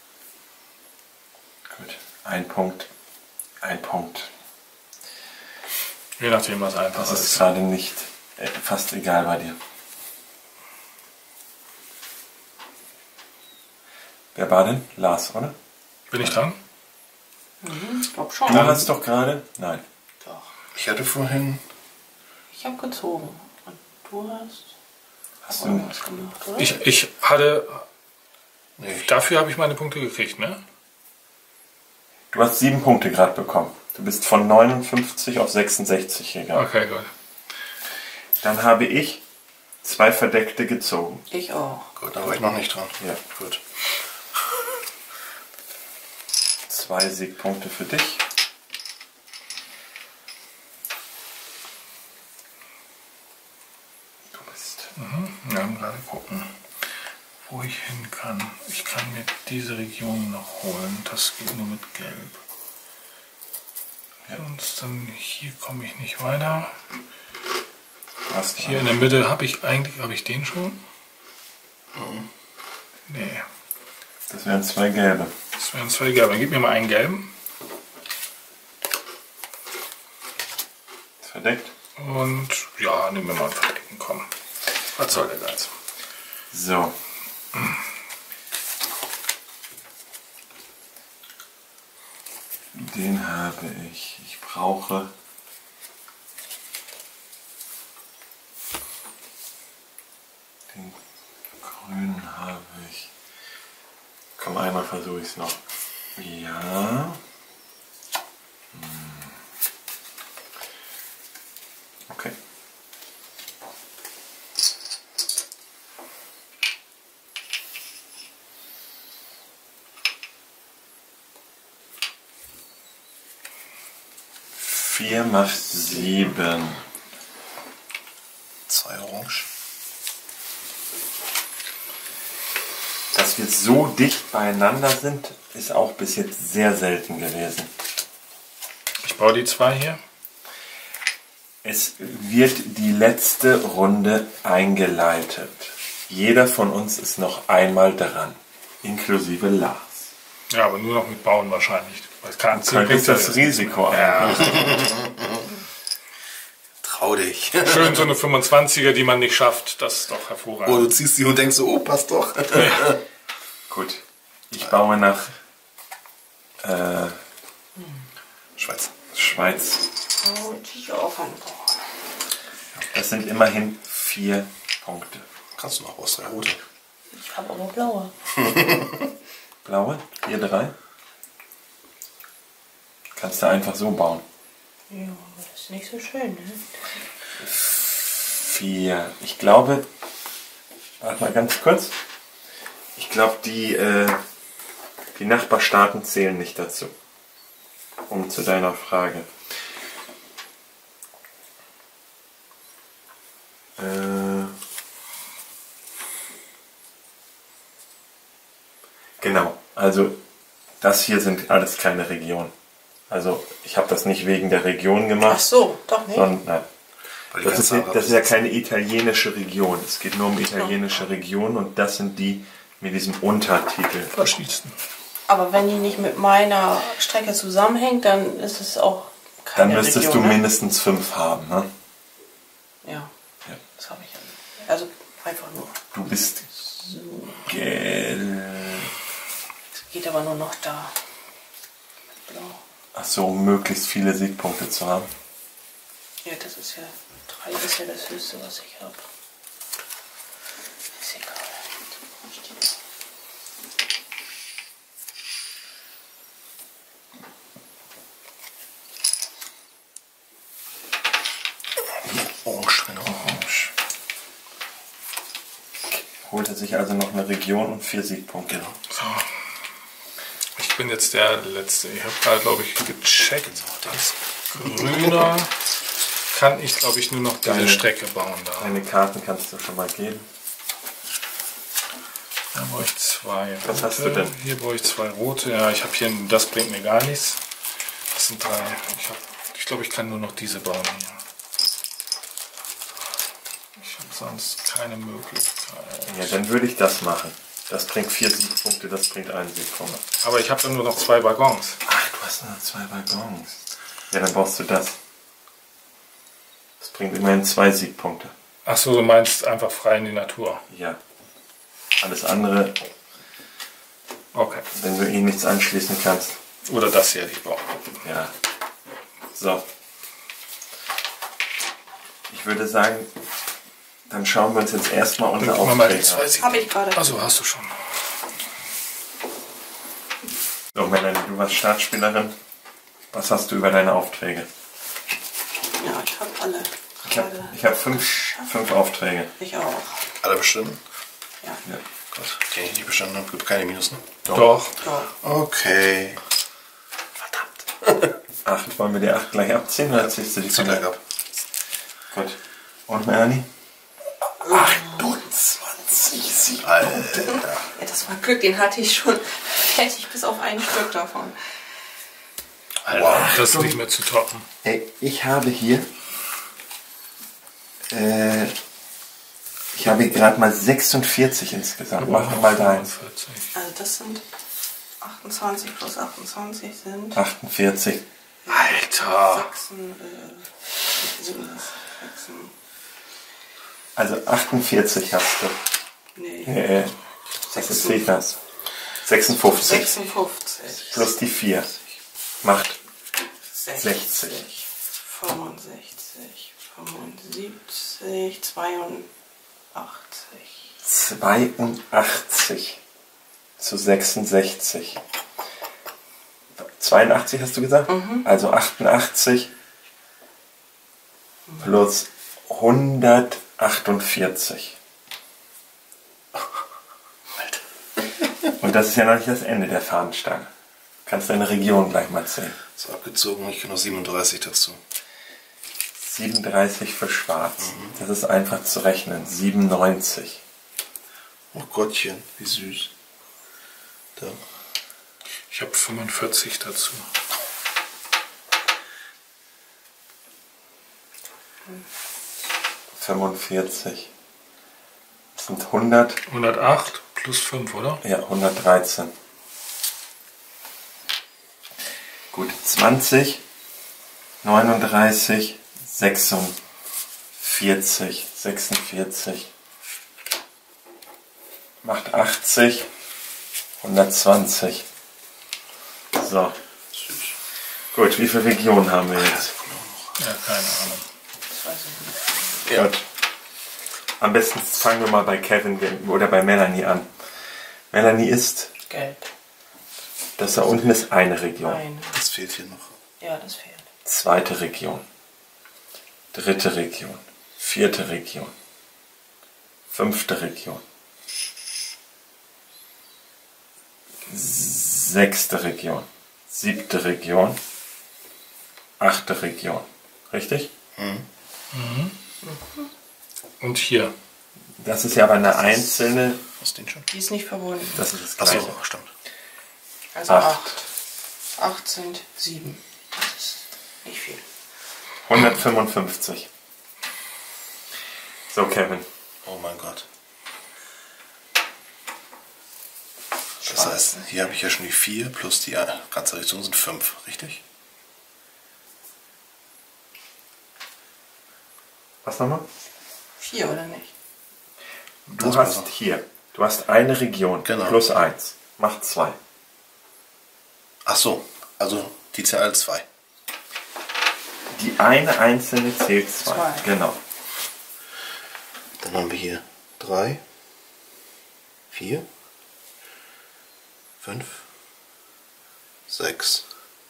Gut. Ein Punkt. Ein Punkt. Je nachdem, was einfach Das ist ist. gerade nicht äh, fast egal bei dir. Wer war denn? Lars, oder? Bin ich dran? Ich glaube schon. Du hast doch gerade? Nein. Doch. Ich hatte vorhin. Ich habe gezogen. Und du hast Hast auch du was gemacht, oder? Ich, ich hatte, Nee, dafür habe ich meine Punkte gekriegt, ne? Du hast sieben Punkte gerade bekommen. Du bist von neunundfünfzig auf sechsundsechzig gegangen. Okay, gut. Dann habe ich zwei Verdeckte gezogen. Ich auch. gut, da war ich noch nicht dran. Ja. Gut. Zwei Siegpunkte für dich. Du bist. Wir haben gerade gucken, wo ich hin kann. Ich kann mir diese Region noch holen. Das geht nur mit Gelb. Sonst dann hier komme ich nicht weiter. Du hast Hier in der Mitte habe ich eigentlich, habe ich den schon? Nee, Das wären zwei gelbe. das wären zwei gelbe. Dann gib mir mal einen gelben. Verdeckt. Und ja, nehmen wir mal einen verdeckten, komm. Was soll der Geiz? So. Den habe ich. Ich brauche. Den grünen habe ich. Komm, einmal versuche ich es noch. Ja. Hm. Okay. Vier macht sieben. Zwei Orange. Dass wir so dicht beieinander sind, ist auch bis jetzt sehr selten gewesen. Ich baue die zwei hier. Es wird die letzte Runde eingeleitet. Jeder von uns ist noch einmal dran, inklusive Lars. Ja, aber nur noch mit Bauen wahrscheinlich. Weil es kann Du könntest das Risiko Ja, Trau dich. schön so eine fünfundzwanziger, die man nicht schafft. Das ist doch Oh, hervorragend. du ziehst sie und denkst so, oh, passt doch. Gut, ich baue nach äh, Schweiz. Schweiz. Und ich auch an. Das sind immerhin vier Punkte. Kannst du noch aus drei rote. Ich habe aber blaue. Blaue, ihr drei. Kannst du einfach so bauen. Ja, aber das ist nicht so schön, ne? Vier. Ich glaube, warte mal ganz kurz. Ich glaube, die, äh, die Nachbarstaaten zählen nicht dazu. Um zu deiner Frage. Äh, genau, also das hier sind alles keine Regionen. Also ich habe das nicht wegen der Region gemacht. Ach so, doch nicht. Sondern, nein. Weil die Das ist, ganze das ist ja Araber- keine italienische Region. Es geht nur um italienische Regionen und das sind die mit diesem Untertitel. Verschließen. Aber wenn die nicht mit meiner Strecke zusammenhängt, dann ist es auch Dann keine müsstest Region, du ne? mindestens fünf haben. Ne? Ja, Ja. das habe ich ja nicht. Also einfach nur. Du bist gelb. Es geht aber nur noch da. Blau. Ach so, um möglichst viele Siegpunkte zu haben. Ja, das ist ja, drei ist ja das höchste, was ich habe. Ist egal. Orange drin, Orange. Holte sich also noch eine Region und vier Siegpunkte. Genau. So. Ich bin jetzt der Letzte. Ich habe gerade, glaube ich, gecheckt. Das Grüner kann ich, glaube ich, nur noch diese Deine- Strecke bauen. Da, Deine Karten kannst du schon mal geben. da brauche ich zwei rote. Was hast du denn? Hier brauche ich zwei rote. Ja, ich habe hier, ein- das bringt mir gar nichts. Das sind drei. Ich, hab, ich glaube, ich kann nur noch diese bauen hier. Ich habe sonst keine Möglichkeit. Ja, dann würde ich das machen. Das bringt vier Siegpunkte, das bringt einen Siegpunkt. Aber ich habe dann nur noch zwei Waggons. Ach, du hast nur zwei Waggons. Ja, dann brauchst du das. Das bringt immerhin zwei Siegpunkte. Ach so, du meinst einfach frei in die Natur. Ja. Alles andere, Okay. wenn du eh nichts anschließen kannst. Oder das hier, die ich baue. Ja. So. Ich würde sagen, dann schauen wir uns jetzt erstmal Dann unsere gucken wir mal die Aufträge zwei an. Sieg. Habe ich gerade. Achso, hast du schon. So, Melanie, du warst Startspielerin. Was hast du über deine Aufträge? Ja, ich habe alle. Ich habe Gerade. ich hab fünf, fünf Aufträge. Ich auch. Alle bestimmt? Ja. Ja. Gut. Okay, ich nicht bestanden habe, gibt keine Minus, ne? Doch. So. Okay. Verdammt. Acht. Wollen wir die acht gleich abziehen oder ziehst du die Zieh von gleich der- ab. Gut. Und Melanie? achtundzwanzig Sieg. Alter. Ja, das war Glück, den hatte ich schon fertig bis auf ein Stück davon. Alter, das ist nicht mehr zu toppen. Ey, ich habe hier. Äh, ich habe hier gerade mal sechsundvierzig insgesamt. Machen wir mal dein. fünfundvierzig. Also das sind achtundzwanzig plus achtundzwanzig sind achtundvierzig. Alter. sechsen, äh, sieben, sechsen, Also achtundvierzig hast du. nee, Äh, das ist das. sechsundfünfzig. sechsundfünfzig, Plus die vier. Macht sechzig, fünfundsechzig, fünfundsiebzig, zweiundachtzig. zweiundachtzig zu sechsundsechzig. zweiundachtzig hast du gesagt? Also achtundachtzig plus hundertachtundvierzig. Und das ist ja noch nicht das Ende der Fahnenstange. Kannst deine Region gleich mal zählen. So abgezogen, ich kann noch siebenunddreißig dazu. siebenunddreißig für Schwarz. Das ist einfach zu rechnen. siebenundneunzig. Oh Gottchen, wie süß. Da. Ich habe fünfundvierzig dazu. fünfundvierzig. Das sind hundert. hundertacht plus fünf, oder? Ja, hundertdreizehn. Gut, zwanzig, neununddreißig, sechsundvierzig, sechsundvierzig. Macht achtzig, hundertzwanzig. So. Gut, wie viele Regionen haben wir jetzt? Ja, keine Ahnung. Das weiß ich nicht. Gut. Am besten fangen wir mal bei Kevin oder bei Melanie an. Melanie ist, Gelb. das da unten ist eine Region. Eine. Das fehlt hier noch. Ja, das fehlt. Zweite Region. Dritte Region. Vierte Region. Fünfte Region. Sechste Region. Siebte Region. Achte Region. Richtig? Mhm. Und hier. Das ist ja aber eine einzelne. Was denn schon? Die ist nicht verbunden. Das ist das Gleiche. Achso, stimmt. Also Acht. acht. Acht sind sieben. Das ist nicht viel. hundertfünfundfünfzig. So, Kevin. Oh mein Gott. Das heißt, hier habe ich ja schon die vier plus die ganze Richtung sind fünf, richtig? Was nochmal? Vier oder nicht? Du Das hast besser. hier, du hast eine Region Genau. plus eins. Macht zwei. Ach so, also die zählt als zwei. Die eine einzelne zählt zwei. Zwei. Genau. Dann haben wir hier drei, vier, fünf, sechs.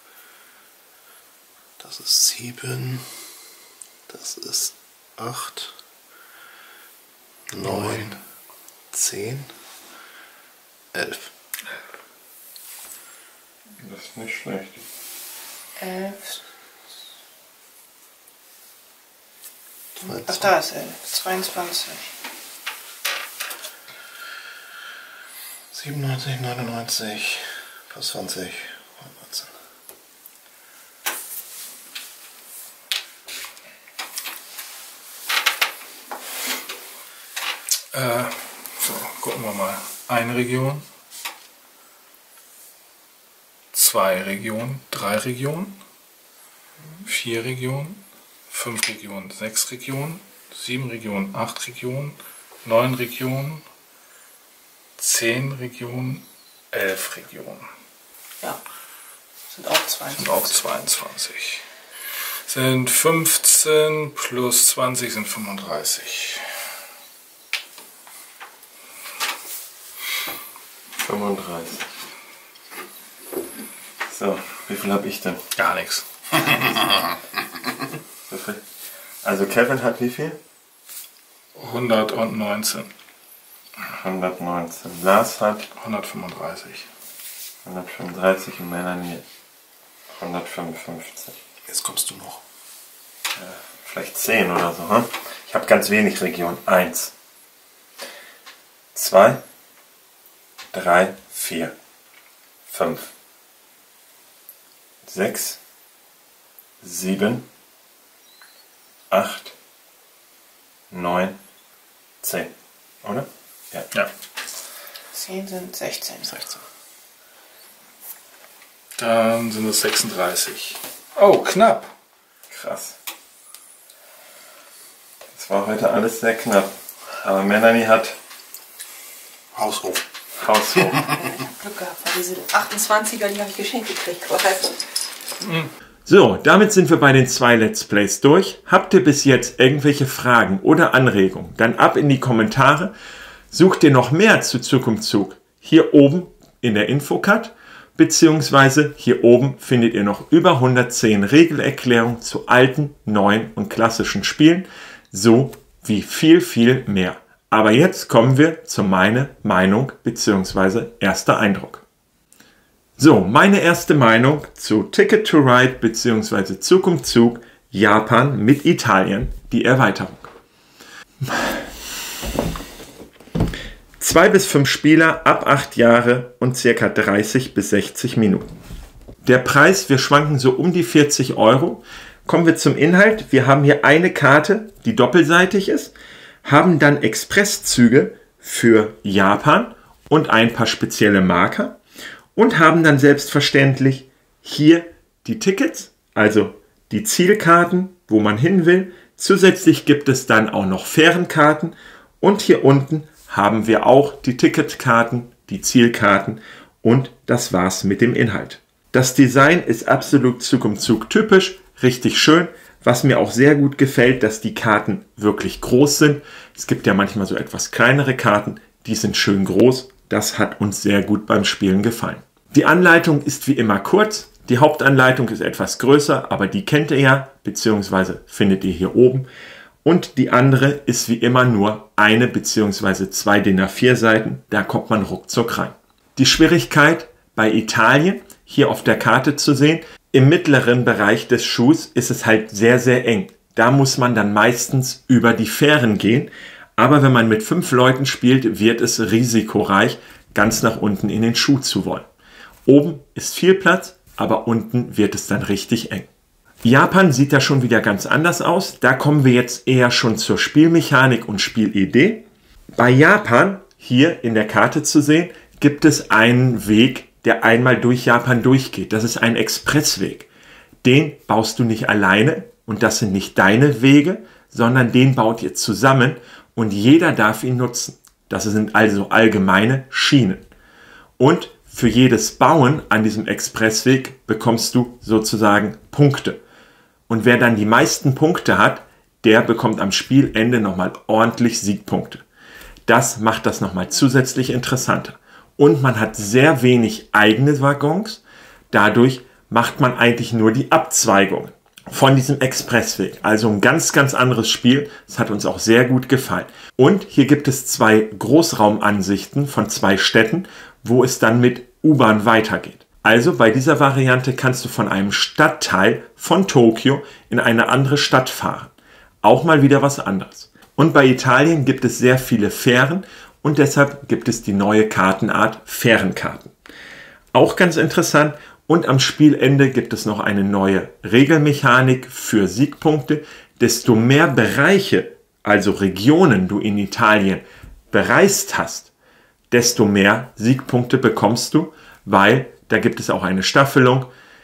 Das ist sieben. Das ist acht, neun, zehn, elf. Das ist nicht schlecht. Elf. Ach, da ist elf. zweiundzwanzig. siebenundneunzig, neunundneunzig, plus zwanzig, hundertneunzehn. Äh, so, gucken wir mal. Eine Region. Zwei Regionen. Drei Regionen. Vier Regionen. Fünf Regionen. Sechs Regionen. Sieben Regionen. Acht Regionen. Neun Regionen. Zehn Regionen. Elf Regionen. Ja. Sind auch zweiundzwanzig. Sind auch zweiundzwanzig. Sind fünfzehn plus zwanzig sind fünfunddreißig. fünfunddreißig. So, wie viel habe ich denn? Gar nichts. So viel? Also Kevin hat wie viel? hundertneunzehn. hundertneunzehn. Lars hat hundertfünfunddreißig. hundertfünfunddreißig und Melanie hundertfünfundfünfzig. Jetzt kommst du noch. Vielleicht zehn oder so. Hm? Ich habe ganz wenig Region. eins, zwei, drei, vier, fünf, sechs, sieben, acht, neun, zehn. Oder? Ja. Ja. zehn sind sechzehn. sechzehn. Dann sind es sechsunddreißig. Oh, knapp. Krass. Das war heute alles sehr knapp. Aber Melanie hat Haushof. haushoch. Ich hab Glück gehabt, weil diese achtundzwanziger, die habe ich geschenkt gekriegt. So, damit sind wir bei den zwei Let's Plays durch. Habt ihr bis jetzt irgendwelche Fragen oder Anregungen? Dann ab in die Kommentare. Sucht ihr noch mehr zu Zug um Zug? Hier oben in der Infocard, beziehungsweise hier oben findet ihr noch über hundertzehn Regelerklärungen zu alten, neuen und klassischen Spielen, so wie viel, viel mehr. Aber jetzt kommen wir zu meiner Meinung beziehungsweise erster Eindruck. So, meine erste Meinung zu Ticket to Ride bzw. Zug um Zug Japan mit Italien, die Erweiterung. Zwei bis fünf Spieler ab acht Jahre und ca. dreißig bis sechzig Minuten. Der Preis, wir schwanken so um die vierzig Euro. Kommen wir zum Inhalt. Wir haben hier eine Karte, die doppelseitig ist, haben dann Expresszüge für Japan und ein paar spezielle Marker. Und haben dann selbstverständlich hier die Tickets, also die Zielkarten, wo man hin will. Zusätzlich gibt es dann auch noch Fährenkarten. Und hier unten haben wir auch die Ticketkarten, die Zielkarten und das war's mit dem Inhalt. Das Design ist absolut Zug um Zug typisch, richtig schön. Was mir auch sehr gut gefällt, dass die Karten wirklich groß sind. Es gibt ja manchmal so etwas kleinere Karten, die sind schön groß. Das hat uns sehr gut beim Spielen gefallen. Die Anleitung ist wie immer kurz. Die Hauptanleitung ist etwas größer, aber die kennt ihr ja, beziehungsweise findet ihr hier oben. Und die andere ist wie immer nur eine bzw. zwei D I N A vier Seiten, da kommt man ruckzuck rein. Die Schwierigkeit bei Italien, hier auf der Karte zu sehen, im mittleren Bereich des Schuhs ist es halt sehr, sehr eng. Da muss man dann meistens über die Fähren gehen, aber wenn man mit fünf Leuten spielt, wird es risikoreich, ganz nach unten in den Schuh zu wollen. Oben ist viel Platz, aber unten wird es dann richtig eng. Japan sieht da schon wieder ganz anders aus. Da kommen wir jetzt eher schon zur Spielmechanik und Spielidee. Bei Japan, hier in der Karte zu sehen, gibt es einen Weg, der einmal durch Japan durchgeht. Das ist ein Expressweg. Den baust du nicht alleine und das sind nicht deine Wege, sondern den baut ihr zusammen und jeder darf ihn nutzen. Das sind also allgemeine Schienen. Und für jedes Bauen an diesem Expressweg bekommst du sozusagen Punkte. Und wer dann die meisten Punkte hat, der bekommt am Spielende nochmal ordentlich Siegpunkte. Das macht das nochmal zusätzlich interessanter. Und man hat sehr wenig eigene Waggons. Dadurch macht man eigentlich nur die Abzweigungen von diesem Expressweg. Also ein ganz, ganz anderes Spiel. Das hat uns auch sehr gut gefallen. Und hier gibt es zwei Großraumansichten von zwei Städten, wo es dann mit U-Bahn weitergeht. Also bei dieser Variante kannst du von einem Stadtteil von Tokio in eine andere Stadt fahren. Auch mal wieder was anderes. Und bei Italien gibt es sehr viele Fähren und deshalb gibt es die neue Kartenart Fährenkarten. Auch ganz interessant. Und am Spielende gibt es noch eine neue Regelmechanik für Siegpunkte. Desto mehr Bereiche, also Regionen, du in Italien bereist hast, desto mehr Siegpunkte bekommst du, weil da gibt es auch eine Staffelung.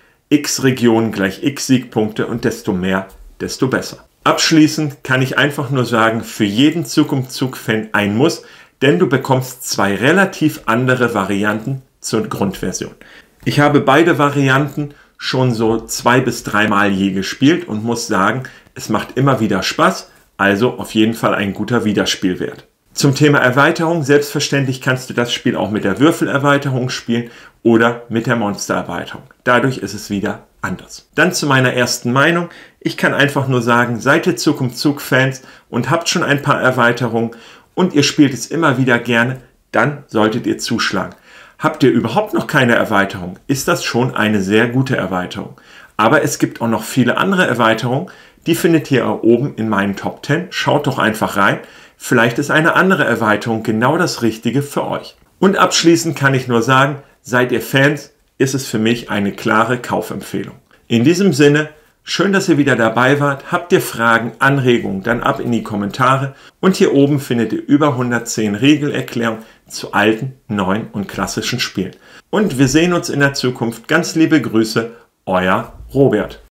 X Regionen gleich X Siegpunkte und desto mehr, desto besser. Abschließend kann ich einfach nur sagen, für jeden Zug um Zug-Fan ein Muss, denn du bekommst zwei relativ andere Varianten zur Grundversion. Ich habe beide Varianten schon so zwei bis dreimal je gespielt und muss sagen, es macht immer wieder Spaß, also auf jeden Fall ein guter Wiederspielwert. Zum Thema Erweiterung, selbstverständlich kannst du das Spiel auch mit der Würfelerweiterung spielen oder mit der Monstererweiterung. Dadurch ist es wieder anders. Dann zu meiner ersten Meinung. Ich kann einfach nur sagen, seid ihr Zug um Zug Fans und habt schon ein paar Erweiterungen und ihr spielt es immer wieder gerne, dann solltet ihr zuschlagen. Habt ihr überhaupt noch keine Erweiterung, ist das schon eine sehr gute Erweiterung. Aber es gibt auch noch viele andere Erweiterungen, die findet ihr oben in meinen Top zehn. Schaut doch einfach rein. Vielleicht ist eine andere Erweiterung genau das Richtige für euch. Und abschließend kann ich nur sagen, seid ihr Fans, ist es für mich eine klare Kaufempfehlung. In diesem Sinne, schön, dass ihr wieder dabei wart. Habt ihr Fragen, Anregungen, dann ab in die Kommentare. Und hier oben findet ihr über hundertzehn Regelerklärungen zu alten, neuen und klassischen Spielen. Und wir sehen uns in der Zukunft. Ganz liebe Grüße, euer Robert.